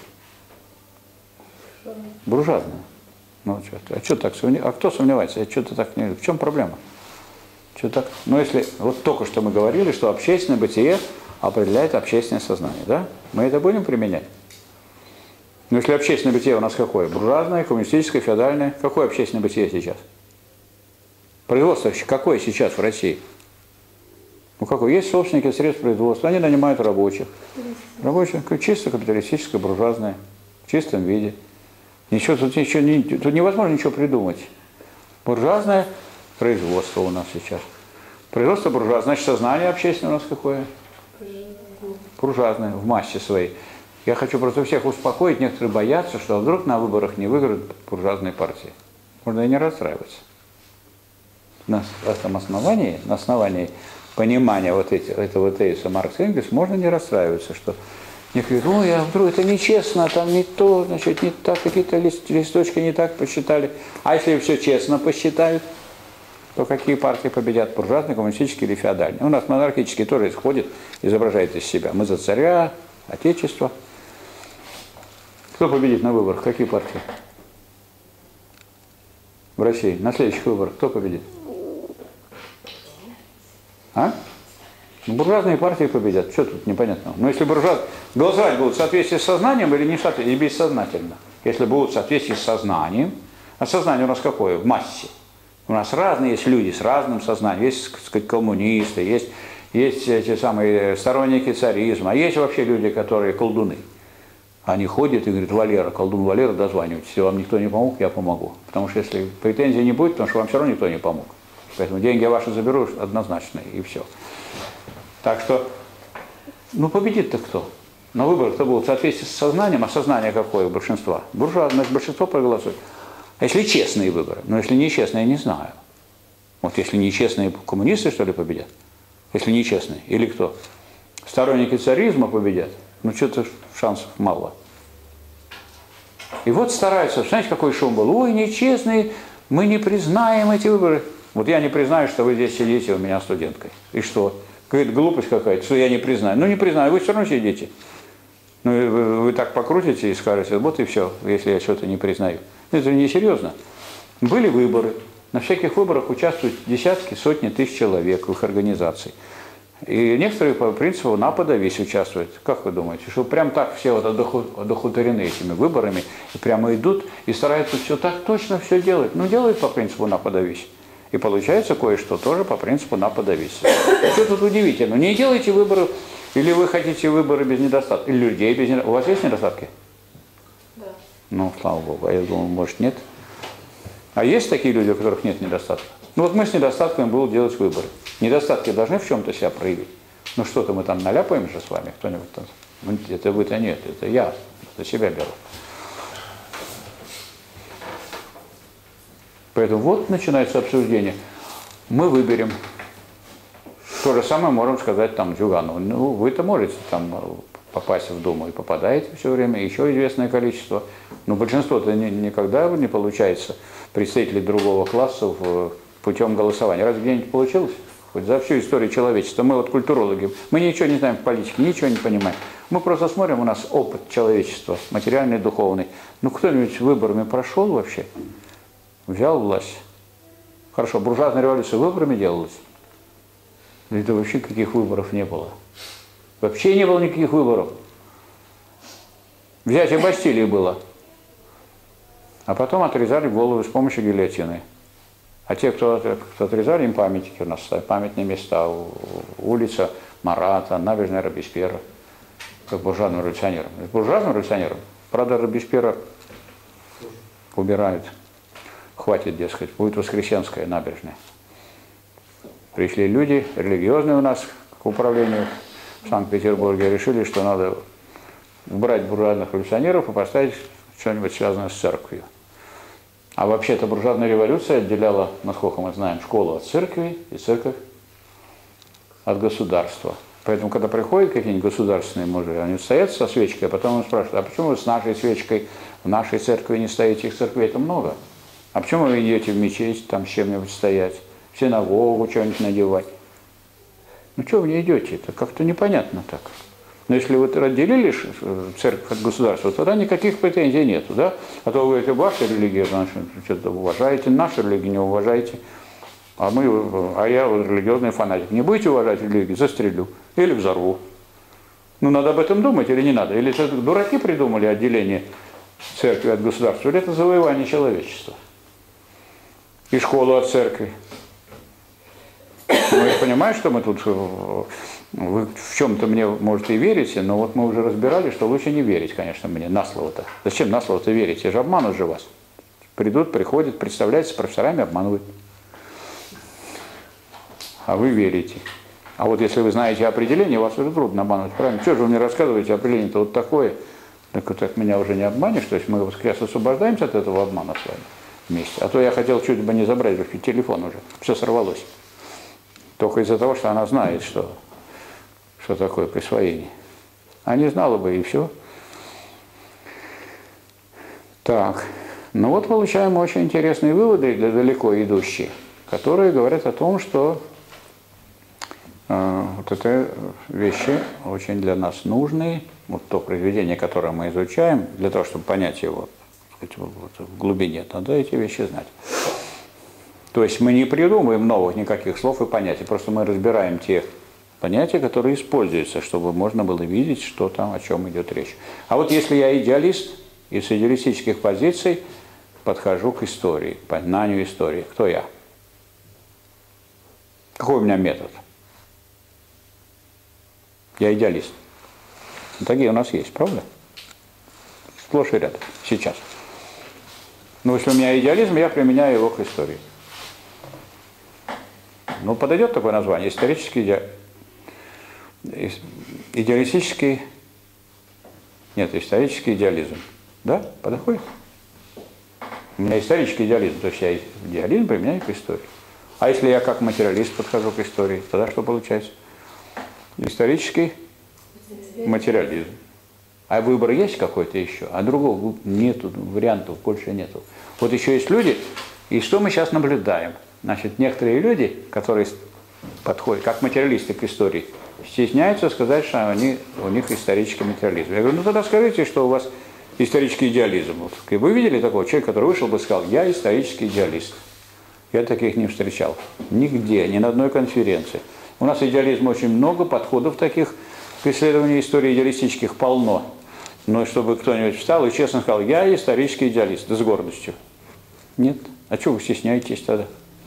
Буржуазное. Ну, а что так сомневается? А кто сомневается? Я что-то так не... В чем проблема? Что так? Ну, если... Вот только что мы говорили, что общественное бытие определяет общественное сознание, да? Мы это будем применять? Но если общественное бытие у нас какое? Буржуазное, коммунистическое, феодальное. Какое общественное бытие сейчас? Производство какое сейчас в России? Ну, какое? Есть собственники средств производства, они нанимают рабочих. Рабочие, чисто капиталистическое, буржуазное, в чистом виде. Ничего, тут невозможно ничего придумать. Буржуазное производство у нас сейчас. Производство буржуазное, значит, сознание общественное у нас какое? Буржуазное, в массе своей. Я хочу просто всех успокоить, некоторые боятся, что вдруг на выборах не выиграют буржуазные партии. Можно и не расстраиваться. На этом основании, на основании понимания вот этого тезиса Маркса и Энгельса можно не расстраиваться, что некоторые говорят, ой, а вдруг это нечестно, там не то, значит, не так, какие-то листочки не так посчитали. А если все честно посчитают, то какие партии победят, буржуазные, коммунистические или феодальные? У нас монархические тоже исходят, изображают из себя. Мы за царя, отечество. Кто победит на выборах? Какие партии? В России на следующих выборах кто победит? А? Ну, буржуазные партии победят. Что тут непонятного? Но если голосовать будут в соответствии с сознанием или не в соответствии, или бессознательно. Если будут в соответствии с сознанием, а сознание у нас какое? В массе. У нас разные есть люди с разным сознанием. Есть, так сказать, коммунисты, есть эти самые сторонники царизма, а есть вообще люди, которые колдуны. Они ходят и говорят, Валера, колдун Валера, дозванивайтесь. Если вам никто не помог, я помогу. Потому что если претензий не будет, потому что вам все равно никто не помог. Поэтому деньги ваши заберу однозначно, и все. Так что, ну победит-то кто? На выборах кто будет в соответствии с сознанием, а сознание какое у большинства? Буржуазное, значит, большинство проголосует. А если честные выборы? Но если нечестные, я не знаю. Вот если нечестные коммунисты, что ли, победят? Если нечестные. Или кто? Сторонники царизма победят? Ну что-то шансов мало. И вот стараются, знаете, какой шум был? Ой, нечестные, мы не признаем эти выборы. Вот я не признаю, что вы здесь сидите у меня студенткой. И что? Говорит, глупость какая-то, что я не признаю. Ну не признаю, вы все равно сидите. Ну вы так покрутите и скажете, вот и все, если я что-то не признаю. Это несерьезно. Были выборы. На всяких выборах участвуют десятки, сотни тысяч человек, их организаций. И некоторые по принципу на подавись участвуют. Как вы думаете, что прям так все вот одухотворены этими выборами, и прямо идут и стараются все так точно все делать? Ну делают по принципу на подавись. И получается кое-что тоже по принципу на подавись. Что тут удивительно? Не делайте выборы, или вы хотите выборы без недостатков, или людей без недостатков. У вас есть недостатки? Да. Ну, слава Богу, а я думаю, может нет. А есть такие люди, у которых нет недостатков? Ну вот мы с недостатками будем делать выборы. Недостатки должны в чем-то себя проявить. Ну что-то мы там наляпаем же с вами, кто-нибудь там. Это вы-то нет, это я, это себя беру. Поэтому вот начинается обсуждение. Мы выберем. То же самое можем сказать там Зюганову. Ну, вы-то можете там попасть в Думу и попадаете все время, еще известное количество. Но большинство-то никогда не получается представителей другого класса путем голосования. Разве где-нибудь получилось? Хоть за всю историю человечества. Мы вот культурологи, мы ничего не знаем в политике, ничего не понимаем. Мы просто смотрим, у нас опыт человечества, материальный, духовный. Ну кто-нибудь выборами прошел вообще? Взял власть. Хорошо, буржуазная революция выборами делалась? Это вообще никаких выборов не было. Вообще не было никаких выборов. Взятие Бастилии было. А потом отрезали головы с помощью гильотины. А те, кто отрезали, им памятники у нас стоят, памятные места. Улица Марата, набережная Робеспьера. Как буржуазным революционерам. Буржуазным революционерам, правда, Робеспьера убирают. Хватит, дескать, будет Воскресенская набережная. Пришли люди, религиозные у нас к управлению в Санкт-Петербурге, решили, что надо убрать буржуазных революционеров и поставить что-нибудь связанное с церковью. А вообще-то буржуазная революция отделяла, насколько мы знаем, школу от церкви и церковь от государства. Поэтому, когда приходят какие-нибудь государственные мужи, они стоят со свечкой, а потом он спрашивает, а почему вы с нашей свечкой в нашей церкви не стоите? Их церквей это много. А почему вы идете в мечеть, там с чем-нибудь стоять, в синагогу что-нибудь надевать? Ну что вы не идете? Это как-то непонятно так. Но если вы отделили церковь от государства, тогда никаких претензий нету, да? А то вы говорите, ваша религия, значит, что-то уважаете, нашу религию не уважаете. А я религиозный фанатик. Не будете уважать религию, застрелю или взорву. Ну, надо об этом думать или не надо? Или это дураки придумали отделение церкви от государства, или это завоевание человечества? И школу от церкви. Ну, я понимаю, что мы тут, вы в чем-то мне, может, и верите, но вот мы уже разбирали, что лучше не верить, конечно, мне, на слово-то. Зачем на слово-то верить? Я же обманут же вас. Приходят, представляются профессорами, обманывают. А вы верите. А вот если вы знаете определение, вас уже трудно обмануть, правильно? Что же вы мне рассказываете, определение-то вот такое? Так меня уже не обманешь, то есть мы сейчас освобождаемся от этого обмана с вами вместе. А то я хотел чуть бы не забрать телефон уже, все сорвалось. Только из-за того, что она знает, что такое присвоение. А не знала бы, и все. Так, ну вот получаем очень интересные выводы, далеко идущие, которые говорят о том, что вот это вещи очень для нас нужные. Вот то произведение, которое мы изучаем, для того, чтобы понять его в глубине, надо эти вещи знать. То есть мы не придумываем новых никаких слов и понятий, просто мы разбираем те понятия, которые используются, чтобы можно было видеть, что там, о чем идет речь. А вот если я идеалист, и с идеалистических позиций подхожу к истории, к познанию истории, кто я? Какой у меня метод? Я идеалист. Такие у нас есть, правда? Сплошь и рядом, сейчас. Но если у меня идеализм, я применяю его к истории. Ну, подойдет такое название, идеалистический, нет, исторический идеализм. Да, подходит? У меня исторический идеализм, то есть я идеализм применяю к истории. А если я как материалист подхожу к истории, тогда что получается? Исторический материализм. А выбор есть какой-то еще? А другого нету, вариантов больше нету. Вот еще есть люди, и что мы сейчас наблюдаем? Значит, некоторые люди, которые подходят как материалисты к истории, стесняются сказать, что у них исторический материализм. Я говорю, ну тогда скажите, что у вас исторический идеализм. Вот. Вы видели такого человека, который вышел бы и сказал, я исторический идеалист. Я таких не встречал. Нигде, ни на одной конференции. У нас идеализма очень много, подходов таких к исследованию истории идеалистических полно. Но чтобы кто-нибудь встал и честно сказал, я исторический идеалист, да с гордостью. Нет. А чего вы стесняетесь тогда?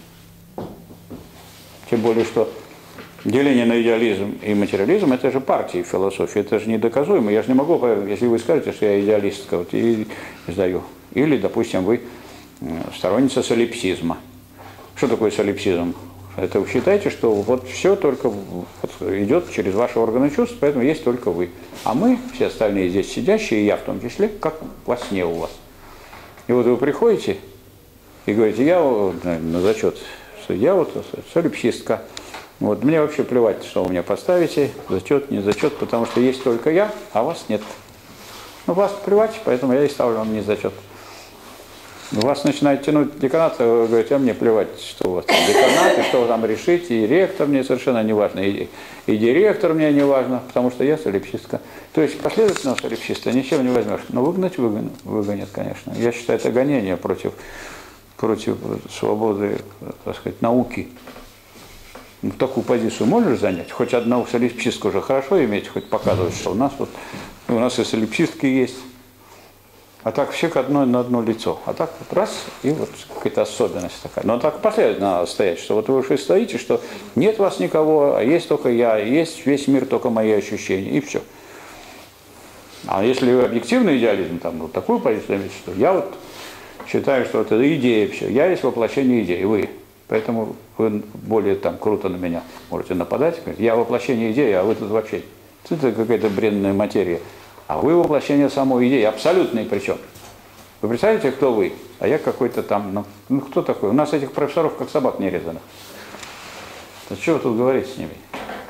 Тем более, что деление на идеализм и материализм – это же партии в философии, это же недоказуемо. Я же не могу, если вы скажете, что я идеалистка, вот, и сдаю. Или, допустим, вы сторонница солипсизма. Что такое солипсизм? Это вы считаете, что вот все только идет через ваши органы чувств, поэтому есть только вы. А мы, все остальные здесь сидящие, и я в том числе, как во сне у вас. И вот вы приходите и говорите, я на зачет, что я вот солипсистка. Вот, мне вообще плевать, что вы мне поставите, зачет, не зачет, потому что есть только я, а вас нет. Ну, вас плевать, поэтому я и ставлю вам не зачет. Вас начинает тянуть деканат, вы говорите, а мне плевать, что у вас там деканат, и что вы там решите, и ректор мне совершенно не важно, и директор мне не важно, потому что я солипсистка. То есть последовательного солипсиста ничем не возьмешь. Но выгнать выгонят, конечно. Я считаю, это гонение против свободы, так сказать, науки. Ну, такую позицию можешь занять? Хоть одного солипсистку уже хорошо иметь, хоть показывать, что у нас и солипсистки есть. А так все на одно лицо. А так вот раз, и вот какая-то особенность такая. Но так последовательно надо стоять, что вот вы уже стоите, что нет вас никого, а есть только я, есть весь мир, только мои ощущения, и все. А если вы объективный идеализм, там вот такую позицию имеете, что я вот считаю, что это идея все, я есть воплощение идеи, вы. Поэтому вы более там круто на меня можете нападать, говорить, я воплощение идеи, а вы тут вообще, это какая-то бренная материя. А вы воплощение самой идеи, абсолютной причем. Вы представляете, кто вы? А я какой-то там, ну кто такой? У нас этих профессоров как собак нерезанных. Да что вы тут говорите с ними?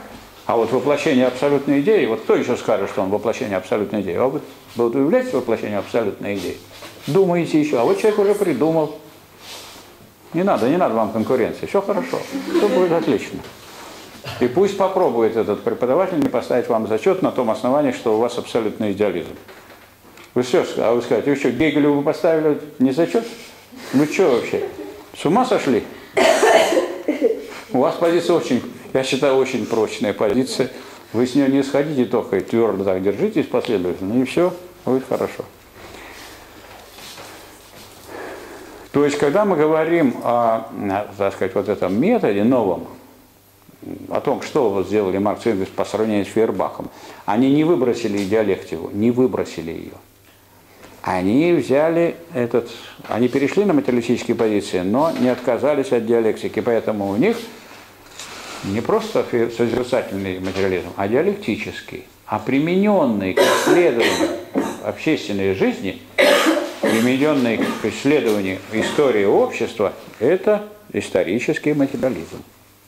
А вот воплощение абсолютной идеи, вот кто еще скажет, что он воплощение абсолютной идеи? А вы являетесь воплощением абсолютной идеи? Думаете еще, а вот человек уже придумал. Не надо вам конкуренции, все хорошо, все будет отлично. И пусть попробует этот преподаватель не поставить вам зачет на том основании, что у вас абсолютный идеализм. Вы все, а вы скажете, вы что, Гегелю вы поставили не зачет? Вы что вообще, с ума сошли? У вас позиция очень, я считаю, очень прочная позиция. Вы с нее не сходите только и твердо так держитесь последовательно, и все будет хорошо. То есть, когда мы говорим о, так сказать, вот этом методе новом, о том, что вот сделали Маркс и Энгельс по сравнению с Фейербахом, они не выбросили диалектику, не выбросили ее. Они взяли они перешли на материалистические позиции, но не отказались от диалектики, поэтому у них не просто созерцательный материализм, а диалектический, а примененный к исследованию общественной жизни, примененный к исследованию истории общества, это исторический материализм.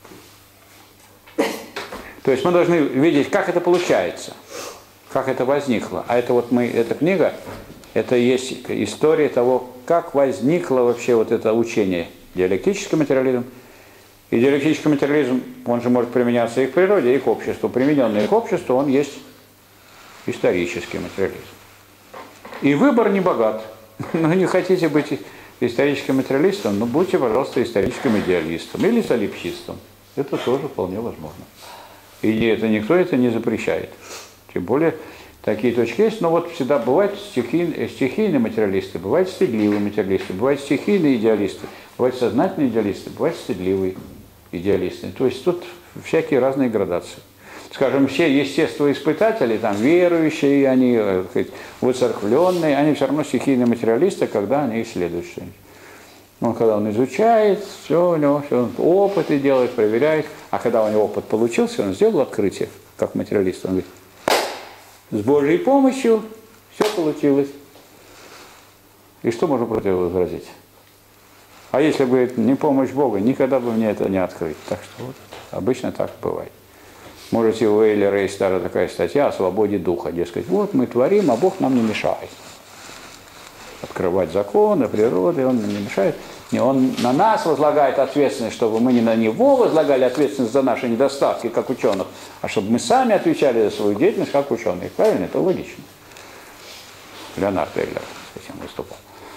То есть мы должны видеть, как это получается, как это возникло. А это вот эта книга, это и есть история того, как возникло вообще вот это учение диалектический материализм. И диалектический материализм, он же может применяться и к природе, и к обществу. Примененный к обществу, он есть исторический материализм. И выбор не богат. Но не хотите быть историческим материалистом, но будьте, пожалуйста, историческим идеалистом или солипсистом. Это тоже вполне возможно. И это никто это не запрещает. Тем более, такие точки есть. Но вот всегда бывают стихийные материалисты, бывают стыдливые материалисты, бывают стихийные идеалисты, бывают сознательные идеалисты, бывают стыдливые идеалисты. То есть тут всякие разные градации. Скажем, все естествоиспытатели, там, верующие, они, выцерквленные, они все равно стихийные материалисты, когда они исследуют что-нибудь. Когда он изучает, все у него, все, он опыты делает, проверяет. А когда у него опыт получился, он сделал открытие, как материалист. Он говорит, с Божьей помощью все получилось. И что можно против этого возразить? А если бы, говорит, не помощь Бога, никогда бы мне это не открыть. Так что вот, обычно так бывает. Можете у Эйлера есть старая такая статья о свободе духа. Дескать, вот мы творим, а Бог нам не мешает. Открывать законы, природы, он нам не мешает. И он на нас возлагает ответственность, чтобы мы не на него возлагали ответственность за наши недостатки, как ученых, а чтобы мы сами отвечали за свою деятельность, как ученые. Правильно? Это логично. Леонард Эйлер с этим выступал.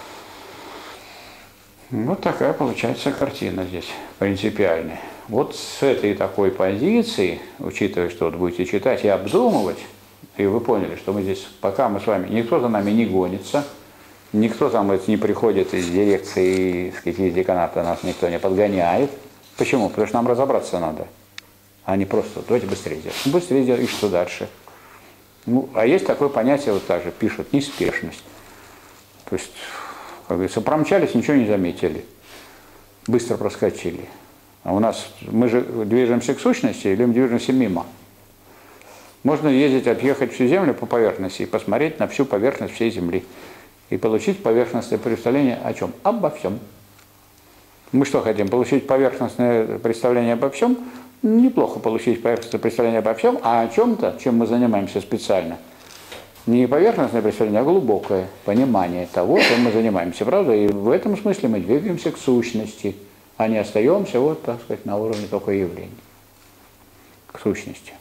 Вот такая получается картина здесь, принципиальная. Вот с этой такой позиции, учитывая, что вот будете читать и обдумывать, и вы поняли, что мы здесь, пока мы с вами, никто за нами не гонится, никто там не приходит из дирекции, из деканата, нас никто не подгоняет. Почему? Потому что нам разобраться надо, а не просто, давайте быстрее сделаем. Быстрее сделаем, и что дальше? А есть такое понятие, вот так же пишут, неспешность. То есть, как говорится, промчались, ничего не заметили, быстро проскочили. А у нас, мы же движемся к сущности или мы движемся мимо? Можно ездить, объехать всю Землю по поверхности и посмотреть на всю поверхность всей Земли. И получить поверхностное представление о чем? Обо всем. Мы что хотим? Получить поверхностное представление обо всем? Неплохо получить поверхностное представление обо всем, а о чем-то, чем мы занимаемся специально. Не поверхностное представление, а глубокое понимание того, чем мы занимаемся. Правда? И в этом смысле мы двигаемся к сущности, а не остаемся, вот, так сказать, на уровне только явлений. К сущности.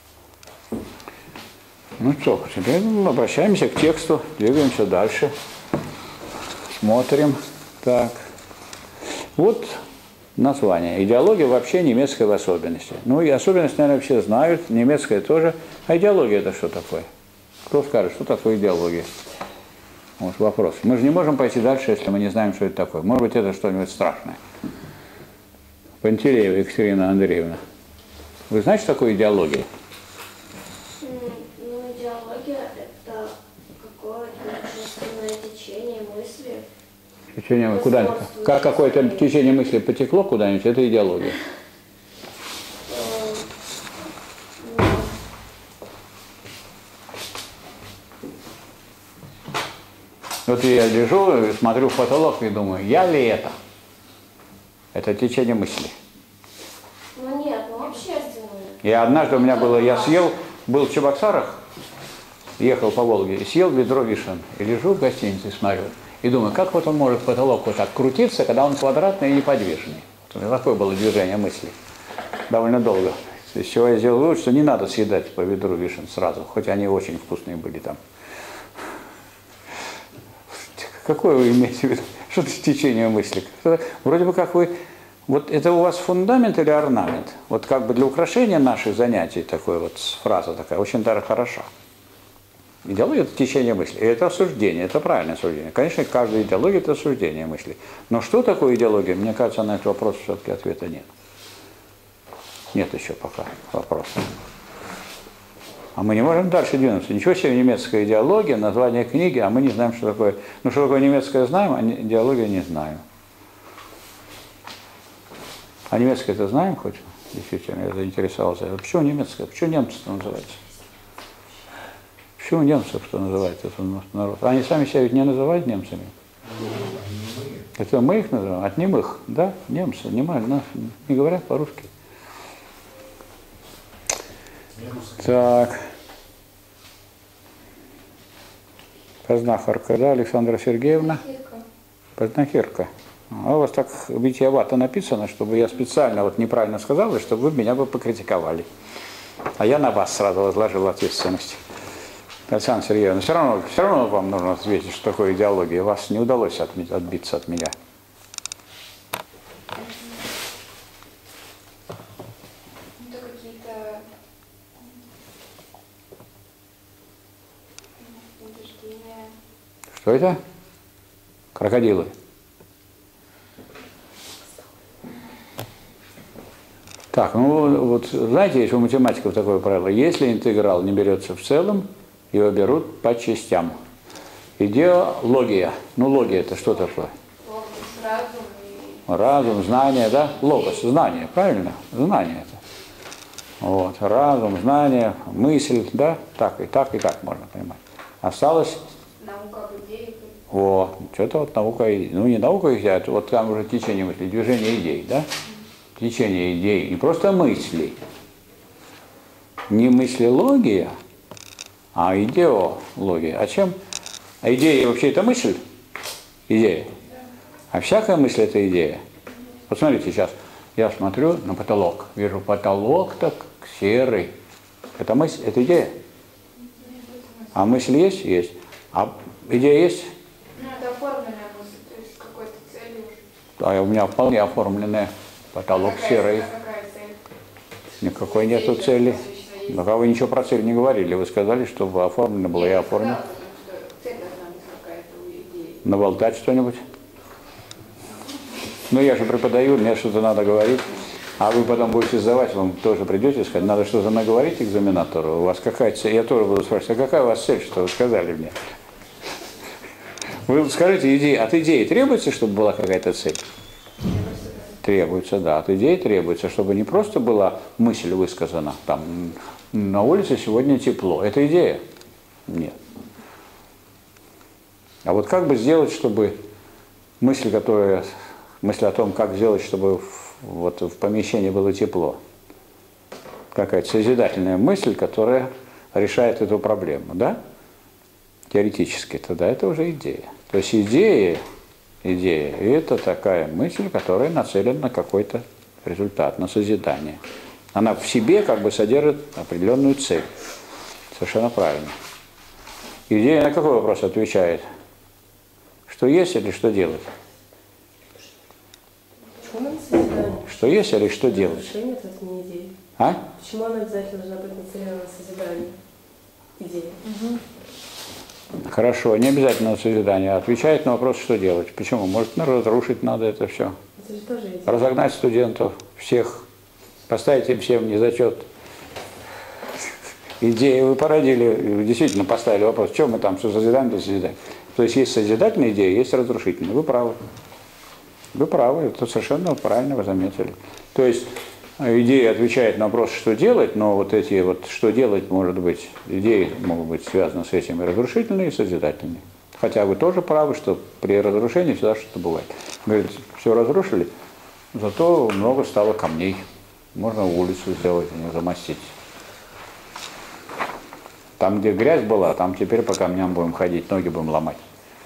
Ну что, теперь обращаемся к тексту, двигаемся дальше. Смотрим. Так. Вот название. Идеология вообще немецкая в особенности. Ну и особенность, наверное, все знают, немецкая тоже. А идеология это что такое? Кто скажет, что такое идеология? Вот вопрос. Мы же не можем пойти дальше, если мы не знаем, что это такое. Может быть, это что-нибудь страшное. Пантелеева Екатерина Андреевна. Вы знаете, что такое идеология? Ну, идеология – это какое-то общественное течение мысли. Течение куда-нибудь. Как какое-то течение мысли потекло куда-нибудь, это идеология. Вот я лежу, смотрю в потолок и думаю, я ли это? Это течение мысли. Ну нет, ну общественное. И однажды у меня было, я съел, был в Чебоксарах, ехал по Волге, и съел ведро вишен. И лежу в гостинице, смотрю, и думаю, как вот он может потолок вот так крутиться, когда он квадратный и неподвижный. Такое было движение мысли. Довольно долго. Из чего я сделал вывод, что не надо съедать по ведру вишен сразу, хоть они очень вкусные были там. Какое вы имеете в виду? Что это течение мысли? Вроде бы как вы... Вот это у вас фундамент или орнамент? Вот как бы для украшения наших занятий такой вот фраза такая очень даже хороша. Идеология – это течение мысли. И это осуждение, это правильное осуждение. Конечно, каждая идеология – это осуждение мысли. Но что такое идеология? Мне кажется, на этот вопрос все-таки ответа нет. Нет еще пока вопроса. А мы не можем дальше двинуться. Ничего себе немецкая идеология, название книги, а мы не знаем, что такое. Ну, что такое немецкое знаем, а идеология не знаем. А немецкое это знаем хоть? Действительно, я заинтересовался. А почему немецкое? Почему немцы-то называются? Почему немцев что называют этот народ? Они сами себя ведь не называют немцами. Это мы их называем, от немых, да? Немцы, не говорят по-русски. Так. Познахарка, да, Александра Сергеевна? Познахирка. А у вас так витиевато написано, чтобы я специально вот неправильно сказал, и чтобы вы меня бы покритиковали. А я на вас сразу возложил ответственность. Александра Сергеевна, все равно вам нужно ответить, что такое идеология. Вас не удалось отбиться от меня. Это какие-то убеждения. Что это? Крокодилы. Так, ну вот знаете, есть у математиков такое правило. Если интеграл не берется в целом, его берут по частям. Идеология. Ну, логия это что такое? Логос, разум и... Разум, знание, да? Логос, знание, правильно? Знание это. Вот, разум, знание, мысль, да? Так и так можно понимать. Осталось... Наука об идее. О, что-то вот наука идей. Ну, не наука идей, а вот там уже течение мысли, движение идей, да? Течение идей, не просто мыслей. Не мыслелогия, а идеология. А чем? А идея вообще это мысль? Идея. А всякая мысль это идея. Вот смотрите, сейчас я смотрю на потолок. Вижу потолок так серый. Это мысль, это идея. А мысль есть? Есть. А идея есть? Ну, это оформленная мысль, то есть с какой-то целью. А у меня вполне оформленная. Потолок серый. Какая цель? Никакой нету цели. Но вы ничего про цель не говорили. Вы сказали, чтобы оформлено было, я оформил. Цель должна быть какая-то у идеи. Наболтать что-нибудь. Ну, я же преподаю, мне что-то надо говорить. А вы потом будете сдавать, вам тоже придете сказать, надо что-то наговорить экзаменатору. У вас какая цель? Я тоже буду спрашивать, а какая у вас цель, что вы сказали мне? Вы скажите, идея, от идеи требуется, чтобы была какая-то цель? Требуется, да. От идеи требуется, чтобы не просто была мысль высказана, там, на улице сегодня тепло. Это идея? Нет. А вот как бы сделать, чтобы мысль о том, как сделать, чтобы вот в помещении было тепло. Какая-то созидательная мысль, которая решает эту проблему, да? Теоретически, тогда это уже идея. То есть идея – это такая мысль, которая нацелена на какой-то результат, на созидание. Она в себе как бы содержит определенную цель. Совершенно правильно. Идея на какой вопрос отвечает? Что есть или что делать? Почему она созидание? Что есть или что делать? Решение это не идея. А? Почему она обязательно должна быть нацелена на созидание? Идея. Хорошо, не обязательно на созидание. Отвечает на вопрос, что делать. Почему? Может, разрушить надо это все. Это же тоже идея. Разогнать студентов, всех, поставить им всем незачет. Идеи вы породили, вы действительно поставили вопрос, что мы там, что созидаем, то созидаем. То есть созидательная идея, есть разрушительная. Вы правы. Вы правы, это совершенно правильно вы заметили. То есть идея отвечает на вопрос, что делать, но вот эти вот, что делать, может быть, идеи могут быть связаны с этим и разрушительные, и созидательные. Хотя вы тоже правы, что при разрушении всегда что-то бывает. Говорит, все разрушили, зато много стало камней. можно улицу сделать, не замостить. Там, где грязь была, там теперь по камням будем ходить, ноги будем ломать.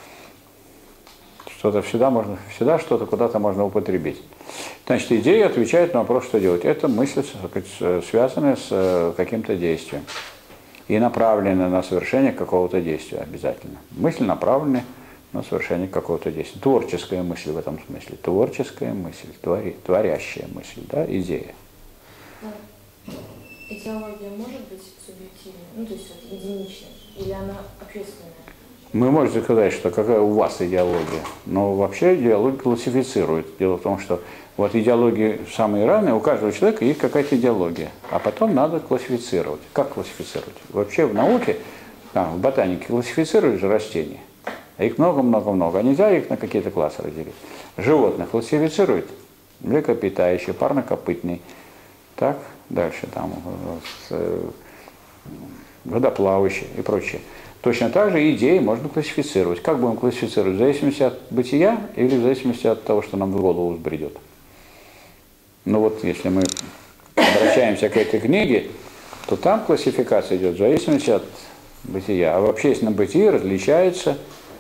Что-то всегда что-то куда-то можно употребить. Значит, идея отвечает на вопрос, что делать. Это мысли, связанные с каким-то действием. И направлены на совершение какого-то действия обязательно. Мысли направлены на совершение какого-то действия. Творческая мысль в этом смысле. Творческая мысль, творящая мысль, да, идея. Идеология может быть субъективной, ну то есть вот, единичной, или она общественная? Вы можете сказать, что какая у вас идеология, но вообще идеология классифицирует. Дело в том, что вот идеологии самые разные, у каждого человека есть какая-то идеология, а потом надо классифицировать. Как классифицировать? Вообще в науке, в ботанике классифицируют же растения, а их много-много-много, а нельзя их на какие-то классы разделить. Животных классифицируют, млекопитающий, парнокопытный, так, дальше там водоплавающий и прочее. Точно так же идеи можно классифицировать. Как будем классифицировать? В зависимости от бытия или в зависимости от того, что нам в голову взбредет. Ну вот, если мы обращаемся к этой книге, то там классификация идет в зависимости от бытия. А в общественном бытии различаются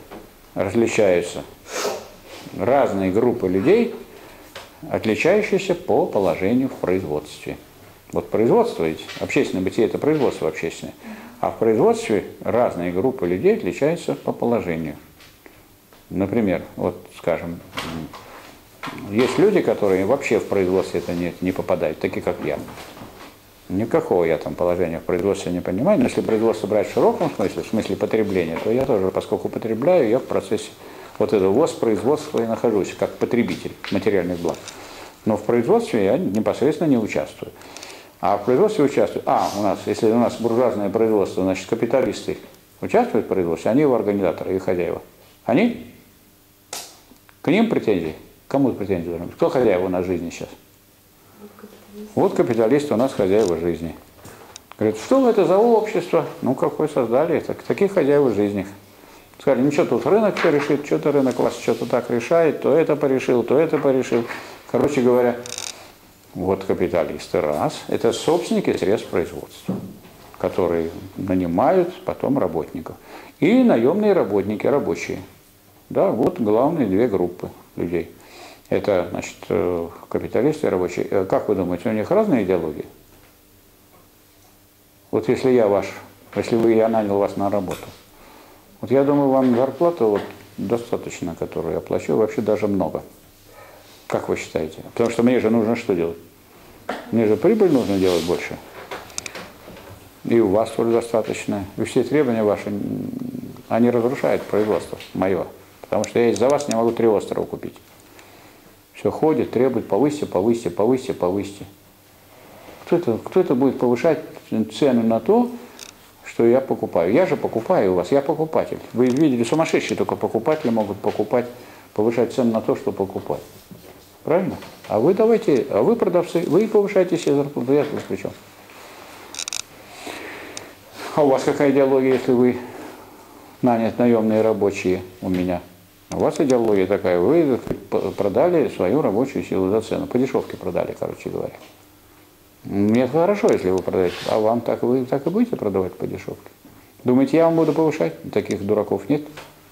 разные группы людей, отличающиеся по положению в производстве. Вот производство, ведь общественное бытие – это производство общественное. А в производстве разные группы людей отличаются по положению. Например, вот, скажем, есть люди, которые вообще в производстве это не попадают, такие как я. Никакого я там положения в производстве не понимаю, но если производство брать в широком смысле, в смысле потребления, то я тоже, поскольку потребляю, я в процессе вот этого воспроизводства и нахожусь, как потребитель материальных благ. Но в производстве я непосредственно не участвую. А в производстве участвуют. Если у нас буржуазное производство, значит, капиталисты участвуют в производстве, они его организаторы и хозяева. Они? К ним претензии? Кому претензии должны быть? Кто хозяева у нас в жизни сейчас? Вот капиталисты у нас хозяева жизни. Говорят, что это за общество? Ну, какое создали? Такие хозяева жизни. Сказали, ничего, тут рынок все решит, что-то рынок вас что-то так решает, то это порешил, то это порешил. Короче говоря, вот капиталисты, раз, это собственники средств производства, которые нанимают потом работников. И наемные работники, рабочие. Да, вот главные две группы людей. Это, значит, капиталисты и рабочие. Как вы думаете, у них разные идеологии? Вот если я нанял вас на работу, вот я думаю, вам зарплату вот достаточно, которую я плачу, вообще даже много. Как вы считаете? Потому что мне же нужно что делать? Мне же прибыль нужно делать больше. И у вас тоже достаточно. И все требования ваши, они разрушают производство мое. Потому что я из-за вас не могу 3 острова купить. Все ходит, требует, повысьте. Кто это будет повышать цену на то, что я покупаю? Я же покупаю у вас, я покупатель. Вы видели, сумасшедшие только покупатели могут повышать цену на то, что покупать. Правильно? А вы продавцы, вы повышаете себе зарплату, я тут при чем? А у вас какая идеология, если вы наемные рабочие у меня? У вас идеология такая, вы продали свою рабочую силу за цену, по дешевке продали, короче говоря. Мне хорошо, если вы продаете, а вам вы так и будете продавать по дешевке? Думаете, я вам буду повышать? Таких дураков нет.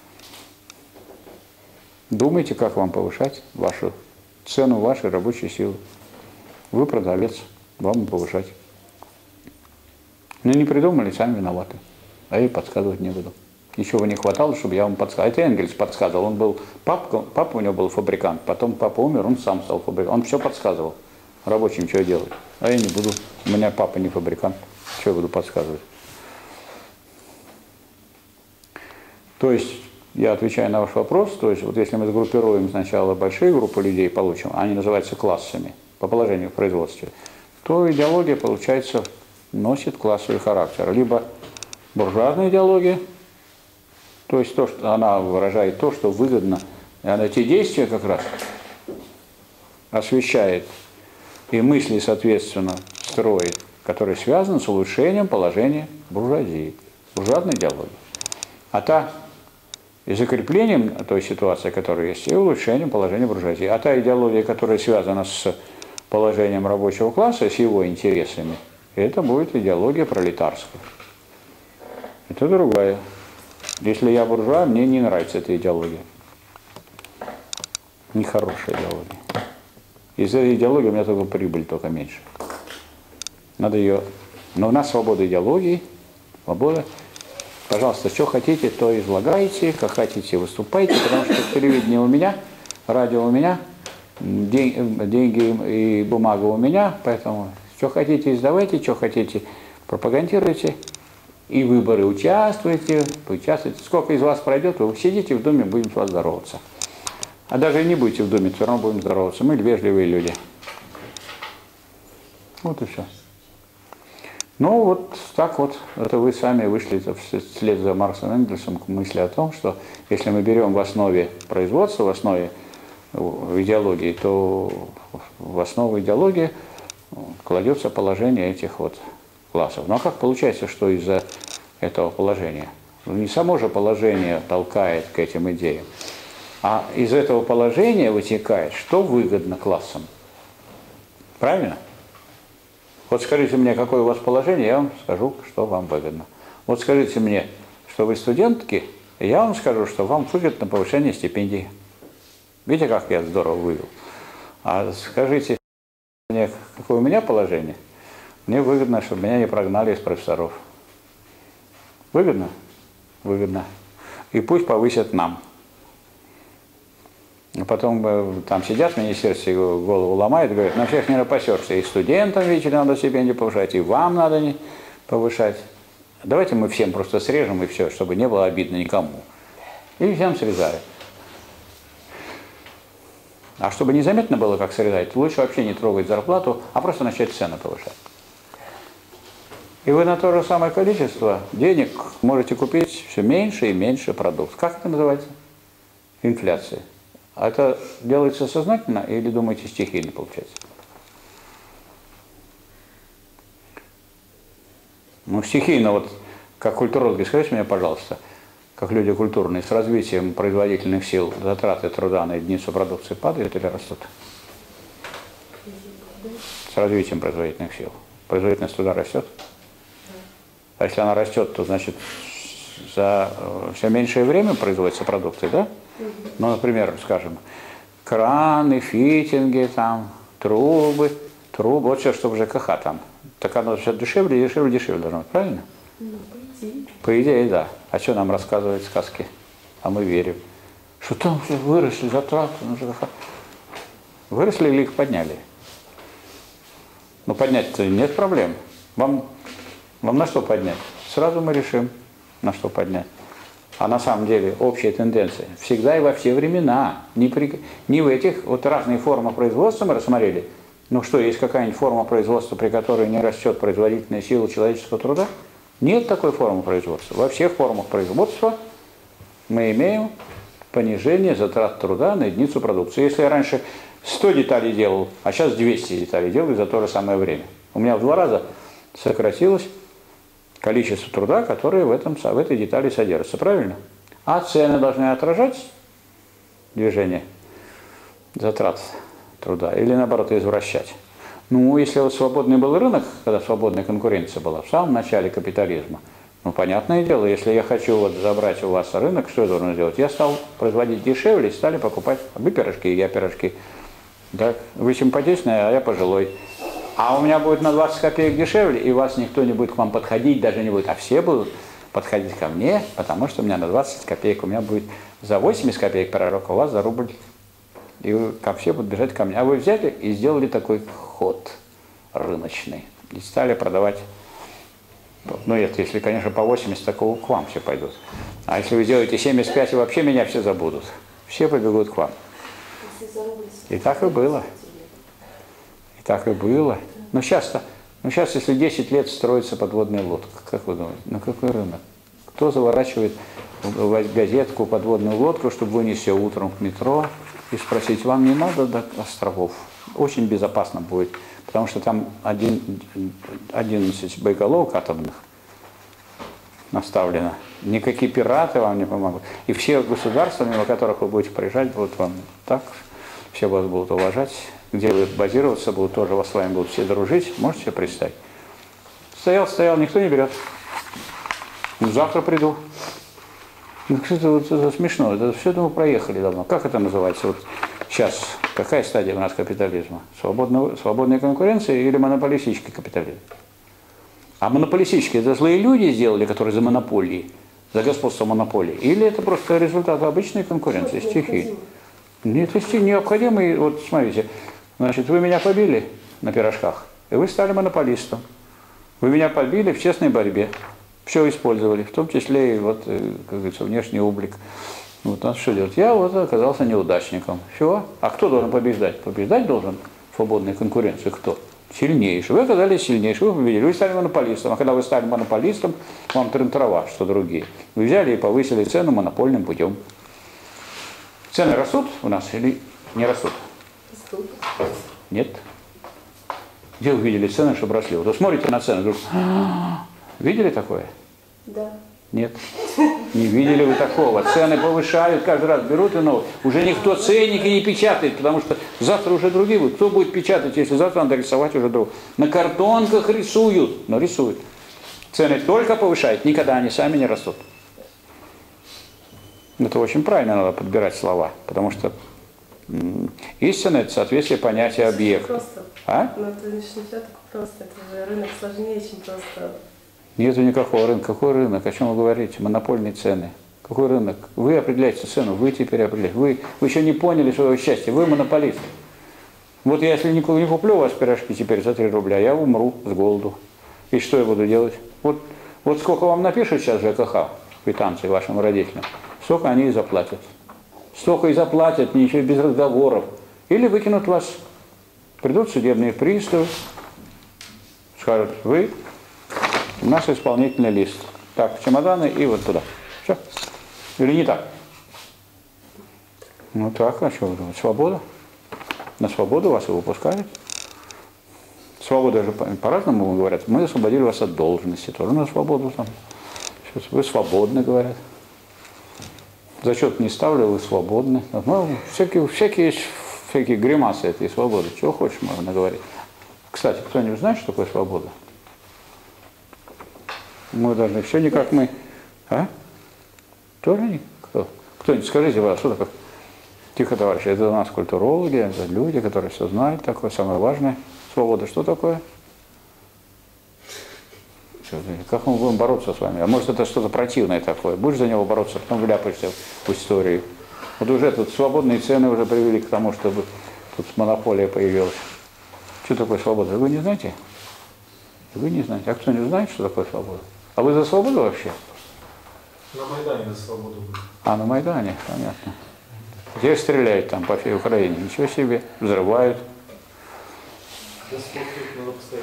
Думайте, как вам повышать цену вашей рабочей силы. Вы продавец, вам повышать. Ну не придумали, сами виноваты. А я подсказывать не буду. Ничего не хватало, чтобы я вам подсказал. Это Энгельс подсказывал. Он был папа у него был фабрикант, потом папа умер, он сам стал фабрикантом. Он все подсказывал рабочим, что делать. А я не буду. У меня папа не фабрикант. Что я буду подсказывать? То есть, я отвечаю на ваш вопрос, то есть, вот если мы сгруппируем сначала большие группы людей, получим, они называются классами по положению в производстве, то идеология, получается, носит классовый характер. Либо буржуазная идеология, то есть то, что она выражает то, что выгодно, и она эти действия как раз освещает и мысли, соответственно, строит, которые связаны с улучшением положения буржуазии, буржуазной идеологии. И закреплением той ситуации, которая есть, и улучшением положения буржуазии. А та идеология, которая связана с положением рабочего класса, с его интересами, это будет идеология пролетарская. Это другая. Если я буржуа, мне не нравится эта идеология. Нехорошая идеология. Из этой идеологии у меня только прибыль, только меньше. Надо ее... Но у нас свобода идеологии, свобода. Пожалуйста, что хотите, то излагайте, как хотите, выступайте, потому что телевидение у меня, радио у меня, деньги и бумага у меня, поэтому что хотите, издавайте, что хотите, пропагандируйте, и выборы участвуйте. Сколько из вас пройдет, вы сидите в Думе, будем с вас здороваться. А даже не будете в Думе, все равно будем здороваться. Мы вежливые люди. Вот и все. Ну вот так вот, это вы сами вышли вслед за Марксом и Энгельсом к мысли о том, что если мы берем в основе производства, в основе идеологии, то в основу идеологии кладется положение этих вот классов. Ну а как получается, что из-за этого положения? Не само же положение толкает к этим идеям, а из этого положения вытекает, что выгодно классам. Правильно? Вот скажите мне, какое у вас положение, я вам скажу, что вам выгодно. Вот скажите мне, что вы студентки, и я вам скажу, что вам выгодно повышение стипендий. Видите, как я здорово вывел? А скажите мне, какое у меня положение, мне выгодно, чтобы меня не прогнали из профессоров. Выгодно? Выгодно. И пусть повысят нам. Потом там сидят в министерстве, голову ломают, говорят, на всех не напасешься. И студентам, видите, надо стипендию повышать, и вам надо не повышать. Давайте мы всем просто срежем, и все, чтобы не было обидно никому. И всем срезают. А чтобы незаметно было, как срезать, лучше вообще не трогать зарплату, а просто начать цены повышать. И вы на то же самое количество денег можете купить все меньше и меньше продуктов. Как это называется? Инфляция. А это делается сознательно или, думаете, стихийно получается? Ну, стихийно, вот, как культурологи, скажите мне, пожалуйста, как люди культурные, с развитием производительных сил затраты труда на единицу продукции падают или растут? С развитием производительных сил. Производительность труда растет? А если она растет, то, значит, за все меньшее время производится продукция, да? Ну, например, скажем, краны, фитинги, там, трубы, вот все, что в ЖКХ там. Так оно все дешевле должно быть, правильно? По идее, да. А что нам рассказывают сказки? А мы верим. Что там все выросли затраты на ЖКХ. Выросли или их подняли? Ну, поднять-то нет проблем. Вам на что поднять? Сразу мы решим, на что поднять. А на самом деле общая тенденция всегда и во все времена, не в этих вот разные формы производства мы рассмотрели, ну что, есть какая-нибудь форма производства, при которой не растет производительная сила человеческого труда? Нет такой формы производства. Во всех формах производства мы имеем понижение затрат труда на единицу продукции. Если я раньше 100 деталей делал, а сейчас 200 деталей делаю за то же самое время, у меня в 2 раза сократилось количество труда, которое в этой детали содержится. Правильно? А цены должны отражать движение затрат труда или, наоборот, извращать. Ну, если вот свободный был рынок, когда свободная конкуренция была, в самом начале капитализма, ну, понятное дело, если я хочу вот забрать у вас рынок, что я должен сделать? Я стал производить дешевле, стали покупать, вы пирожки, я пирожки. Так? Вы симпатичные, а я пожилой. А у меня будет на 20 копеек дешевле, и вас никто не будет к вам подходить, даже не будет, а все будут подходить ко мне, потому что у меня на 20 копеек, у меня будет за 80 копеек пирожок, а у вас за рубль. И все будут бежать ко мне. А вы взяли и сделали такой ход рыночный. И стали продавать, ну нет, если, конечно, по 80, такого к вам все пойдут. А если вы сделаете 75, и вообще меня все забудут. Все побегут к вам. И так и было. И так и было. Но сейчас, если 10 лет строится подводная лодка, как вы думаете, на какой рынок? Кто заворачивает в газетку подводную лодку, чтобы вынести утром к метро и спросить, вам не надо до островов? Очень безопасно будет, потому что там 11 боеголовок атомных наставлено. Никакие пираты вам не помогут. И все государства, мимо которых вы будете проезжать, будут вам так, все вас будут уважать, где вы базироваться будут, тоже с вами будут все дружить, можете себе представить? Стоял, никто не берет. Ну, завтра приду. Ну, это смешно, это все это мы проехали давно. Как это называется? Вот сейчас какая стадия у нас капитализма? Свободная конкуренция или монополистический капитализм? А монополистические это злые люди сделали, которые за монополии, за господство монополии? Или это просто результат обычной конкуренции, стихии? Нет, это необходимый. Вот смотрите, значит, вы меня побили на пирожках, и вы стали монополистом. Вы меня побили в честной борьбе. Все использовали, в том числе и вот, как говорится, внешний облик. Вот он что делать? Я вот оказался неудачником. Все. А кто должен побеждать? Побеждать должен в свободной конкуренции кто? Сильнейший. Вы оказались сильнейшим, вы победили. Вы стали монополистом. А когда вы стали монополистом, вам трын-трава, что другие. Вы взяли и повысили цену монопольным путем. Цены растут у нас или не растут? Растут. Нет. Где вы видели цены, чтобы росли? Вот вы смотрите на цены, вдруг... Видели такое? Да. Нет. Не видели вы такого. Цены повышают, каждый раз берут и новые. Уже никто ценники не печатает, потому что завтра уже другие будут. Кто будет печатать, если завтра надо рисовать уже друг? На картонках рисуют, но рисуют. Цены только повышают, никогда они сами не растут. Это очень правильно надо подбирать слова, потому что истина – это соответствие понятия объекта. Просто. А? Но это не все так просто. Это же рынок сложнее, чем просто. Нету никакого рынка. Какой рынок? О чем вы говорите? Монопольные цены. Какой рынок? Вы определяете цену, вы теперь определяете. Вы еще не поняли своего счастья, вы монополист. Вот я если не куплю у вас пирожки теперь за 3 рубля, я умру с голоду. И что я буду делать? Вот сколько вам напишут сейчас ЖКХ, квитанции вашим родителям, столько они и заплатят. Столько и заплатят, ничего без разговоров. Или выкинут вас. Придут судебные приставы, скажут, вы, у нас исполнительный лист. Так, чемоданы и вот туда. Все. Или не так? Ну так, а что вы думаете? Свобода. На свободу вас и выпускают. Свобода же по-разному говорят. Мы освободили вас от должности. Тоже на свободу там. Сейчас вы свободны, говорят. Зачет не ставлю, вы свободны. Ну, всякие гримасы этой свободы. Чего хочешь, можно говорить. Кстати, кто-нибудь знает, что такое свобода? Мы должны все не как мы. А? Тоже не? Кто? Кто-нибудь скажите, что такое? Тихо, товарищи, это у нас культурологи, это люди, которые все знают, такое самое важное. Свобода что такое? Как мы будем бороться с вами? А может это что-то противное такое? Будешь за него бороться, потом вляпаешься в историю. Вот уже тут свободные цены уже привели к тому, чтобы тут монополия появилась. Что такое свобода? Вы не знаете? Вы не знаете. А кто не знает, что такое свобода? А вы за свободу вообще? На Майдане за свободу были. А, на Майдане, понятно. Теперь стреляют там по всей Украине. Ничего себе, взрывают. Надо поставить.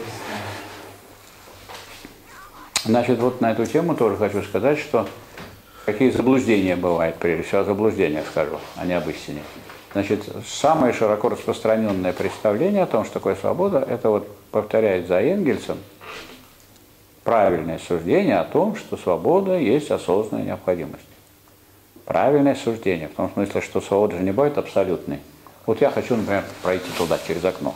Значит, вот на эту тему тоже хочу сказать, что какие заблуждения бывают, прежде всего о заблуждениях скажу, а не об истине. Значит, самое широко распространенное представление о том, что такое свобода, это вот повторяет за Энгельсом правильное суждение о том, что свобода есть осознанная необходимость. Правильное суждение, в том смысле, что свобода же не бывает абсолютной. Вот я хочу, например, пройти туда, через окно.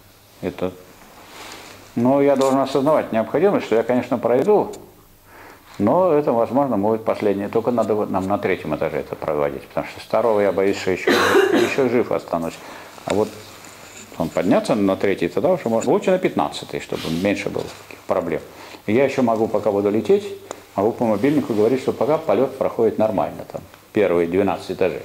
Но я должен осознавать необходимость, что я, конечно, пройду, но это, возможно, будет последнее. Только надо нам на 3-м этаже это проводить, потому что с 2-го я боюсь, что еще жив останусь. А вот он подняться на 3-й, тогда уже можно. Лучше на 15-й, чтобы меньше было таких проблем. И я еще могу, пока буду лететь, могу по мобильнику говорить, что пока полет проходит нормально, там, первые 12 этажей.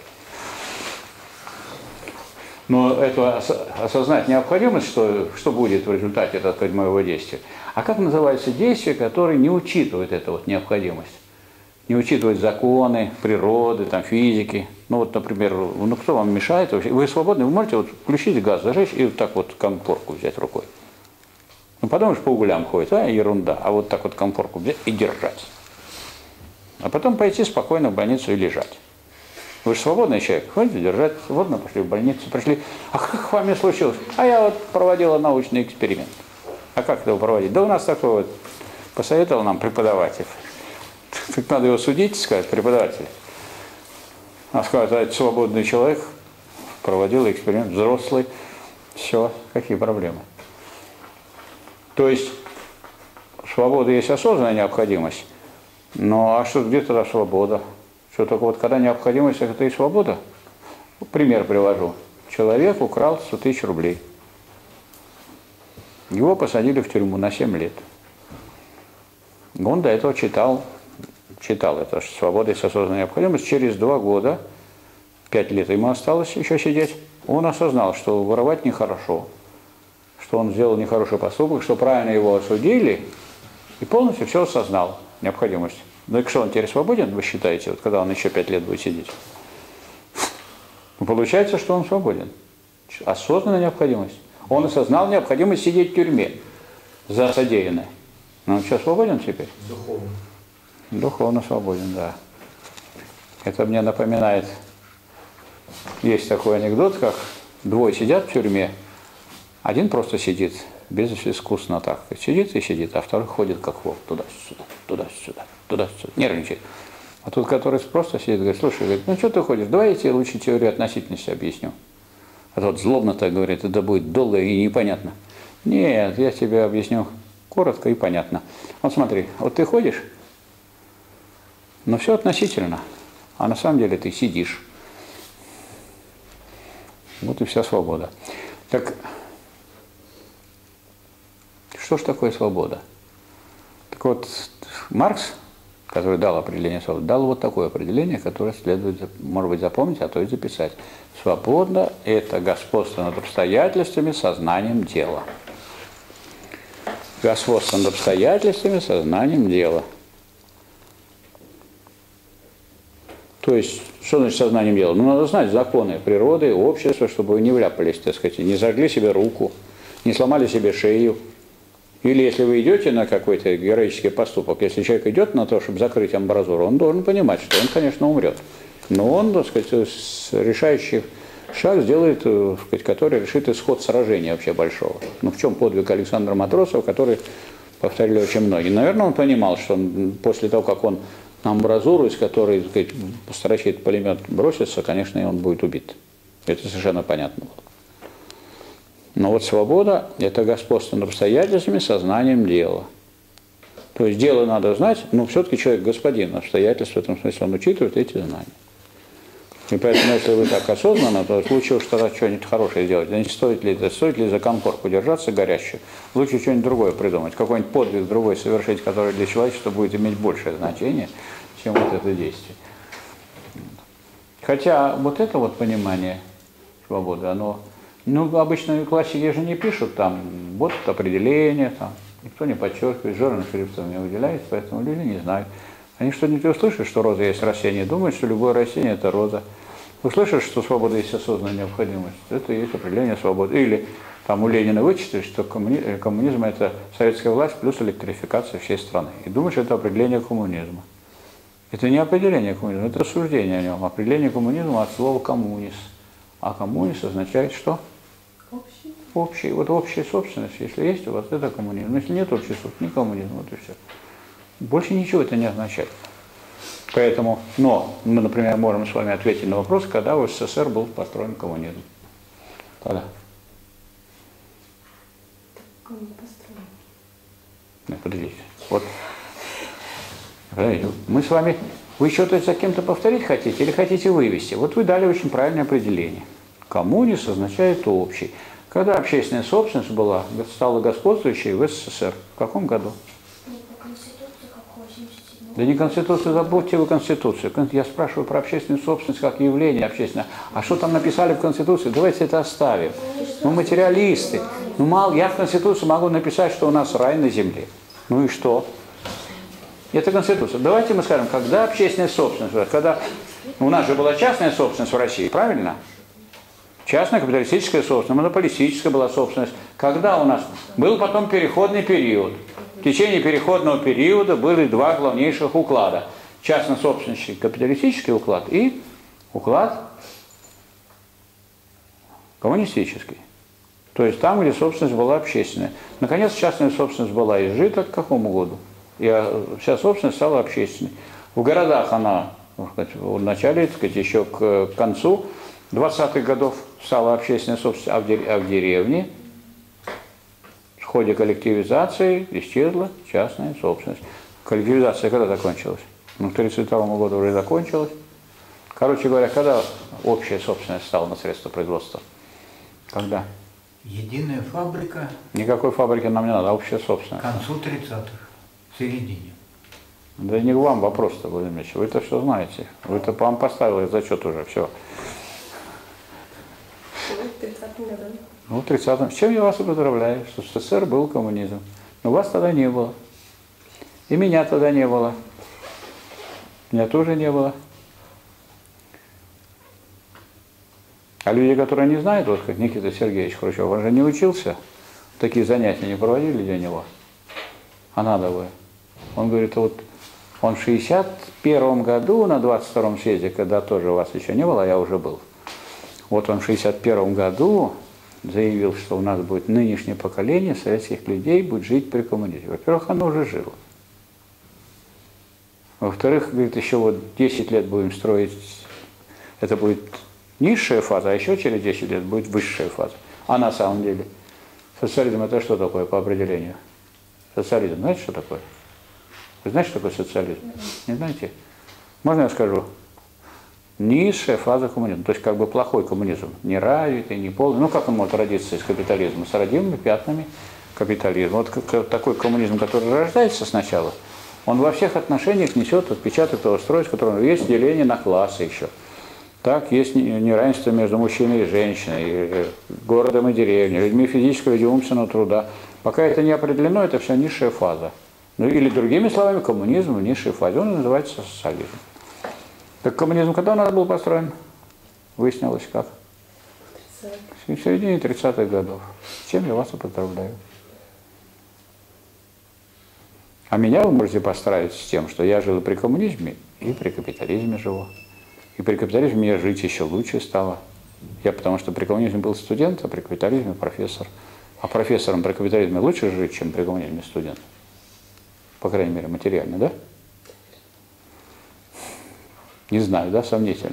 Но это осознать необходимость, что будет в результате, так сказать, моего действия. А как называется действие, которое не учитывает эту вот необходимость? Не учитывает законы, природы, там, физики. Ну вот, например, ну кто вам мешает вообще? Вы свободны, вы можете вот включить газ, зажечь и вот так вот конфорку взять рукой. Ну подумаешь, по углям ходит, ерунда. А вот так вот конфорку взять и держать. А потом пойти спокойно в больницу и лежать. Вы же свободный человек, ходите держать, свободно пошли в больницу, пришли. А как с вами случилось? А я вот проводила научный эксперимент. А как его проводить? Да у нас такой вот посоветовал нам преподаватель. Так надо его судить, сказать, преподаватель. А сказать, свободный человек проводил эксперимент, взрослый, Все, какие проблемы? То есть свобода есть осознанная необходимость. Ну а что, где тогда свобода? Что только вот когда необходимость, это и свобода? Пример привожу. Человек украл 100 тысяч рублей. Его посадили в тюрьму на 7 лет. Он до этого читал это, что свобода есть осознанная необходимость. Через 2 года, 5 лет ему осталось еще сидеть, он осознал, что воровать нехорошо, что он сделал нехороший поступок, что правильно его осудили, и полностью все осознал, необходимость. Ну и что, он теперь свободен, вы считаете, вот когда он еще 5 лет будет сидеть? Ну, получается, что он свободен. Осознанная необходимость. Он осознал необходимость сидеть в тюрьме за содеянное. Но он что, свободен теперь? Духовно. Духовно свободен, да. Это мне напоминает, есть такой анекдот, как двое сидят в тюрьме, один просто сидит, безыскусно так, сидит и сидит, а второй ходит как волк, туда-сюда, туда-сюда, туда-сюда, нервничает. А тут, который просто сидит, говорит, слушай, говорит, ну что ты ходишь, давай я тебе лучше теорию относительности объясню. А тот злобно так говорит, это будет долго и непонятно. Нет, я тебе объясню коротко и понятно. Вот смотри, вот ты ходишь, но все относительно, а на самом деле ты сидишь. Вот и вся свобода. Так, что ж такое свобода? Так вот, Маркс, который дал определение свободы, дал вот такое определение, которое следует, может быть, запомнить, а то и записать. Свобода – это господство над обстоятельствами сознанием дела. Господство над обстоятельствами сознанием дела. То есть, что значит сознанием дела? Ну, надо знать законы природы, общества, чтобы вы не вляпались, так сказать, не зажгли себе руку, не сломали себе шею. Или если вы идете на какой-то героический поступок, если человек идет на то, чтобы закрыть амбразуру, он должен понимать, что он, конечно, умрет. Но он, так сказать, решающий шаг сделает, так сказать, который решит исход сражения вообще большого. Ну, в чем подвиг Александра Матросова, который повторили очень многие. Наверное, он понимал, что он, после того, как он на амбразуру, из которой, так сказать, строчит пулемет бросится, конечно, и он будет убит. Это совершенно понятно было. Но вот свобода – это господство над обстоятельствами сознанием дела. То есть дело надо знать, но все-таки человек господин, обстоятельства, в этом смысле он учитывает эти знания. И поэтому, если вы так осознанно, то лучше уж тогда что-нибудь хорошее сделать. Не стоит ли за конфорку держаться горящую, лучше что-нибудь другое придумать, какой-нибудь подвиг другой совершить, который для человечества будет иметь большее значение, чем вот это действие. Хотя вот это вот понимание свободы, оно, ну, обычно классики же не пишут, там, вот определение, там, никто не подчеркивает, жирным шрифтом не выделяется, поэтому люди не знают. Они что-нибудь услышат, что роза есть растение, думают, что любое растение – это роза. Услышат, что свобода есть осознанная необходимость, это и есть определение свободы. Или там у Ленина вычитали, что коммунизм – это советская власть плюс электрификация всей страны. И думают, что это определение коммунизма. Это не определение коммунизма, это суждение о нем. Определение коммунизма от слова «коммунис». А коммунис означает что? Общий. Общий. Вот общая собственность, если есть у вас, это коммунизм. Если нет общей собственности, не коммунизм, вот и все. Больше ничего это не означает. Поэтому, но мы, например, можем с вами ответить на вопрос, когда в СССР был построен коммунизм. Когда? Как он построен? Нет, подождите. Вот. Мы с вами, вы что-то за кем-то повторить хотите или хотите вывести? Вот вы дали очень правильное определение. Коммунис означает общий. Когда общественная собственность стала господствующей в СССР? В каком году? Да не Конституцию, забудьте вы Конституцию. Я спрашиваю про общественную собственность как явление общественное. А что там написали в Конституции? Давайте это оставим. Мы материалисты. Ну, мало, я в Конституции могу написать, что у нас рай на земле. Ну и что? Это Конституция. Давайте мы скажем, когда общественная собственность, когда у нас же была частная собственность в России, правильно? Частная капиталистическая собственность, монополистическая была собственность. Когда у нас был потом переходный период. В течение переходного периода были два главнейших уклада. Частно-собственнический капиталистический уклад и уклад коммунистический. То есть там, где собственность была общественная. Наконец, частная собственность была изжита к какому году? И вся собственность стала общественной. В городах она, в начале, так сказать, еще к концу 20-х годов стала общественная собственность, а в деревне в ходе коллективизации исчезла частная собственность. Коллективизация когда закончилась? Ну, к 1932 году уже закончилась. Короче говоря, когда общая собственность стала на средства производства? Когда? Единая фабрика Никакой фабрики нам не надо, а общая к собственность. концу 30-х, в середине. Да не к вам вопрос-то, Владимир Ильич, вы-то все знаете. Вы-то вам поставили зачет уже, все. В 30-м году. Ну, в 30-м. С чем я вас и поздравляю, что в СССР был коммунизм. Но вас тогда не было. И меня тогда не было. Меня тоже не было. А люди, которые не знают, вот как Никита Сергеевич Хрущев, он же не учился, такие занятия не проводили для него. А надо бы. Он говорит, вот он в 61 году на 22-м съезде, когда тоже вас еще не было, а я уже был. Вот он в 61 году заявил, что у нас будет нынешнее поколение советских людей будет жить при коммунизме. Во-первых, оно уже жило. Во-вторых, говорит, еще вот 10 лет будем строить, это будет низшая фаза, а еще через 10 лет будет высшая фаза. А на самом деле, социализм это что такое по определению? Социализм, знаете, что такое? Вы знаете, что такое социализм? Не знаете? Можно я скажу? Низшая фаза коммунизма, то есть как бы плохой коммунизм, не развитый, не полный. Ну как он может родиться из капитализма? С родимыми пятнами капитализма. Вот такой коммунизм, который рождается сначала, он во всех отношениях несет отпечаток того строя, с которым есть деление на классы еще. Так, есть неравенство между мужчиной и женщиной, городом и деревней, людьми физического и умственного труда. Пока это не определено, это все низшая фаза. Ну или другими словами, коммунизм в низшей фазе, он называется социализм. Так коммунизм когда у нас был построен? Выяснилось как? В середине 30-х годов. С чем я вас и поздравляю. А меня вы можете поставить с тем, что я жил и при коммунизме, и при капитализме живу. И при капитализме мне жить еще лучше стало. Я потому что при коммунизме был студент, а при капитализме профессор. А профессором при капитализме лучше жить, чем при коммунизме студент. По крайней мере, материально, да? Не знаю, да, сомнительно.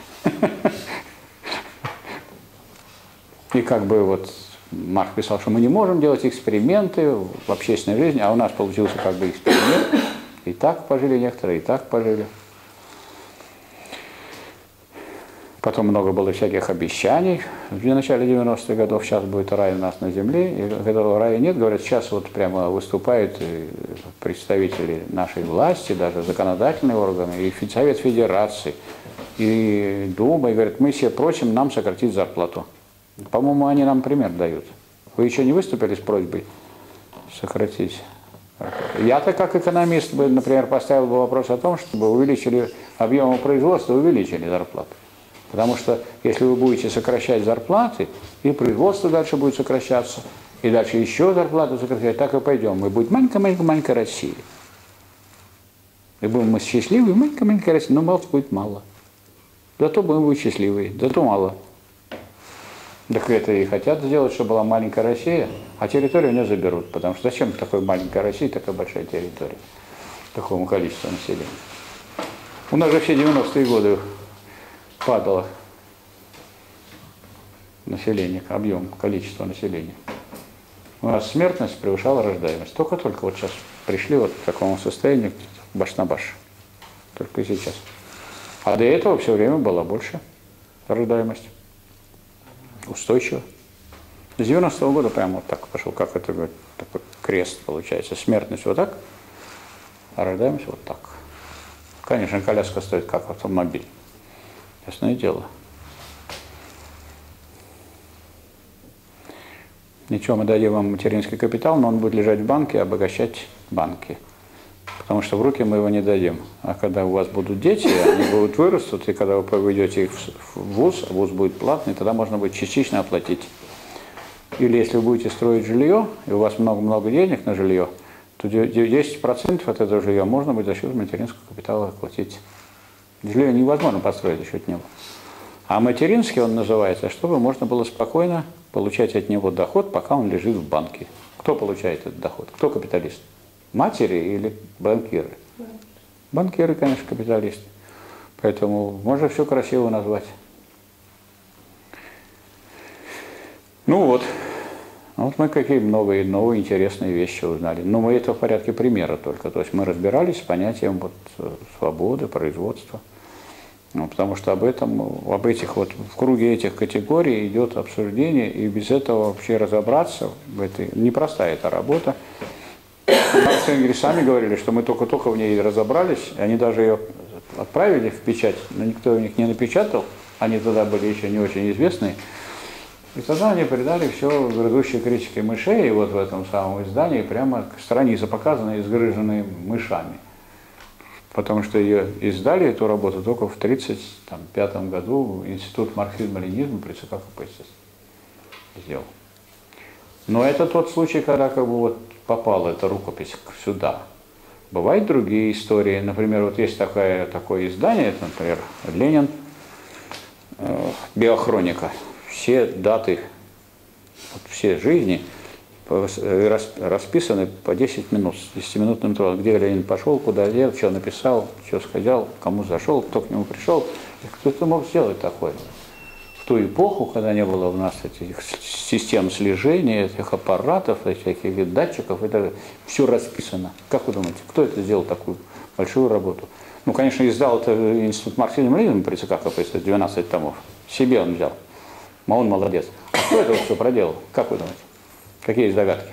И как бы вот Марк писал, что мы не можем делать эксперименты в общественной жизни, а у нас получился как бы эксперимент. И так пожили некоторые, и так пожили. Потом много было всяких обещаний в начале 90-х годов, сейчас будет рай у нас на земле. И этого рая нет, говорят, сейчас вот прямо выступают представители нашей власти, даже законодательные органы, и Совет Федерации, и Дума, и говорят, мы все просим нам сократить зарплату. По-моему, они нам пример дают. Вы еще не выступили с просьбой сократить? Я-то как экономист, бы, например, поставил бы вопрос о том, чтобы увеличили объемы производства, увеличили зарплату. Потому что если вы будете сокращать зарплаты, и производство дальше будет сокращаться, и дальше еще зарплату сокращать, так и пойдем. Мы будем маленькая-маленькая Россия. И будем мы счастливы, маленькая-маленькая Россия, но мало будет мало. Зато будем быть счастливы, зато мало. Так это и хотят сделать, чтобы была маленькая Россия, а территорию не заберут. Потому что зачем такой маленькая Россия, такая большая территория, такому количеству населения. У нас же все 90-е годы падало население, объем, количество населения. У нас смертность превышала рождаемость. Только-только вот сейчас пришли вот к такому состоянию баш на баш. Только сейчас. А до этого все время была больше рождаемость. Устойчиво. С 90-го года прямо вот так пошел, как это говорит, такой крест получается. Смертность вот так, а рождаемость вот так. Конечно, коляска стоит как автомобиль. Ясное дело. Ничего, мы дадим вам материнский капитал, но он будет лежать в банке и обогащать банки. Потому что в руки мы его не дадим. А когда у вас будут дети, они будут вырастут, и когда вы поведете их в вуз, а вуз будет платный, тогда можно будет частично оплатить. Или если вы будете строить жилье, и у вас много-много денег на жилье, то 10% от этого жилья можно будет за счет материнского капитала оплатить. Жилье невозможно построить за счет него. А материнский он называется, чтобы можно было спокойно получать от него доход, пока он лежит в банке. Кто получает этот доход? Кто капиталист? Матери или банкиры? Банкиры, конечно, капиталисты. Поэтому можно все красиво назвать. Ну вот. Вот мы какие новые интересные вещи узнали. Но мы это в порядке примера только. То есть мы разбирались с понятием вот свободы, производства. Ну, потому что об этих вот, в круге этих категорий идет обсуждение, и без этого вообще разобраться в этой, непростая эта работа. Маркс и Энгельс сами говорили, что мы только-только в ней разобрались, они даже ее отправили в печать, но никто у них не напечатал, они тогда были еще не очень известные. И тогда они придали все грызущей критике мышей, и вот в этом самом издании прямо страницы показаны, изгрызенные мышами. Потому что ее издали, эту работу, только в 1935 году Институт марксизма-ленинизма при ЦК КПСС сделал. Но это тот случай, когда как бы вот попала эта рукопись сюда. Бывают другие истории. Например, вот есть такое издание, это, например, Ленин, биохроника. Все даты, вот все жизни расписаны по 10 минут, с 10-минутным трудом. Где Ленин пошел, куда ел, что написал, что сказал, кому зашел, кто к нему пришел. Кто-то мог сделать такое. В ту эпоху, когда не было у нас этих систем слежения, этих аппаратов, этих датчиков, это все расписано. Как вы думаете, кто это сделал такую большую работу? Ну, конечно, издал это Институт марксизма-ленинизма при ЦК КПСС, 12 томов. Себе он взял. А он молодец. А кто это все проделал? Как вы думаете? Какие есть догадки?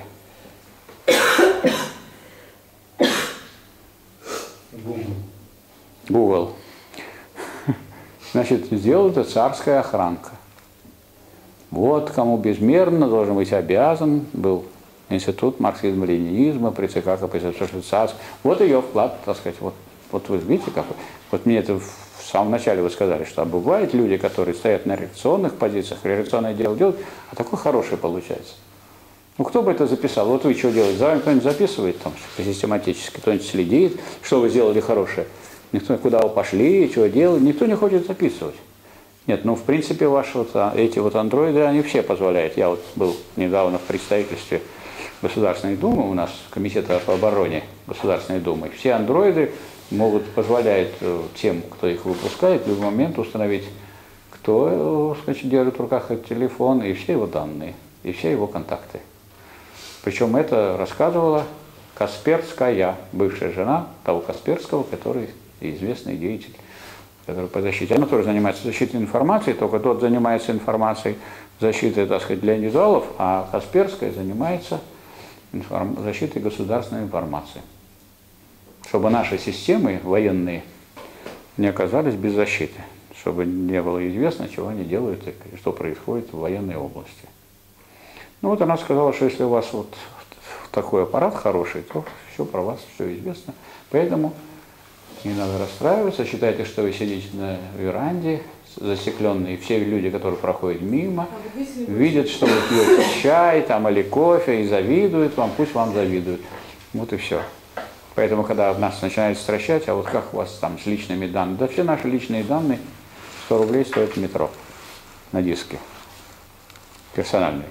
Google. Значит, сделал это царская охранка. Вот кому безмерно должен быть обязан был Институт марксизма-ленинизма при ЦК КПСС. Вот ее вклад, так сказать, вот вы видите, как вот мне это в самом начале вы сказали, что бывают люди, которые стоят на реакционных позициях, реакционное дело делают, а такое хорошее получается. Ну, кто бы это записал? Вот вы что делаете? За вами кто-нибудь записывает там систематически, кто-нибудь следит, что вы сделали хорошее. Никто, куда вы пошли, что делали, никто не хочет записывать. Нет, ну, в принципе, ваши вот, эти вот андроиды, они все позволяют. Я вот был недавно в представительстве Государственной Думы, у нас Комитета по обороне Государственной Думы. Все андроиды позволяют тем, кто их выпускает, в любой момент установить, кто, значит, держит в руках этот телефон, и все его данные, и все его контакты. Причем это рассказывала Касперская, бывшая жена того Касперского, который известный деятель, который по защите. Она тоже занимается защитой информации, только тот занимается информацией, защитой, так сказать, для индивидуалов, а Касперская занимается защитой государственной информации. Чтобы наши системы военные не оказались без защиты, чтобы не было известно, чего они делают и что происходит в военной области. Ну вот она сказала, что если у вас вот такой аппарат хороший, то все про вас, все известно. Поэтому не надо расстраиваться, считайте, что вы сидите на веранде, застекленные, все люди, которые проходят мимо, видят, что вы пьете чай там, или кофе и завидуют вам, пусть вам завидуют. Вот и все. Поэтому, когда нас начинают стращать, а вот как у вас там с личными данными? Да все наши личные данные 100 рублей стоят в метро на диске. Персональные.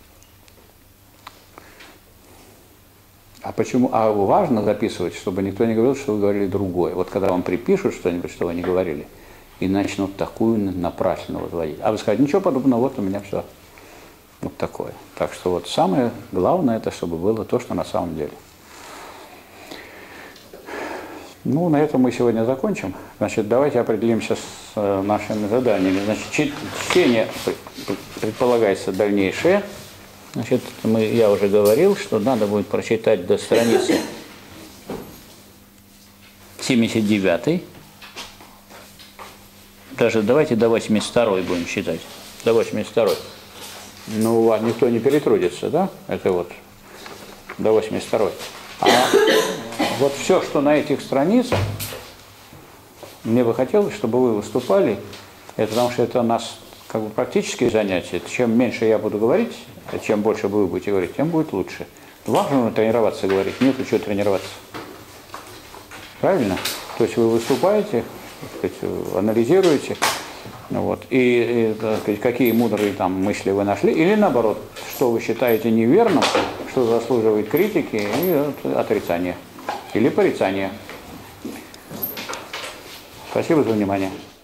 А почему? А важно записывать, чтобы никто не говорил, что вы говорили другое. Вот когда вам припишут что-нибудь, что вы не говорили, и начнут такую напраслину возводить. А вы скажете, ничего подобного, вот у меня все вот такое. Так что вот самое главное, это чтобы было то, что на самом деле. Ну, на этом мы сегодня закончим. Значит, давайте определимся с нашими заданиями. Значит, чтение предполагается дальнейшее. Значит, я уже говорил, что надо будет прочитать до страницы 79. Даже давайте до 82 будем считать. До 82. Ну, у вас никто не перетрудится, да? Это вот до 82. А вот все, что на этих страницах, мне бы хотелось, чтобы вы выступали, это потому что это у нас как бы практические занятия. Чем меньше я буду говорить, а чем больше вы будете говорить, тем будет лучше. Важно тренироваться говорить, нет чего тренироваться. Правильно? То есть вы выступаете, так сказать, анализируете, вот, и так сказать, какие мудрые там мысли вы нашли, или наоборот, что вы считаете неверным, что заслуживает критики и отрицания, или порицания. Спасибо за внимание.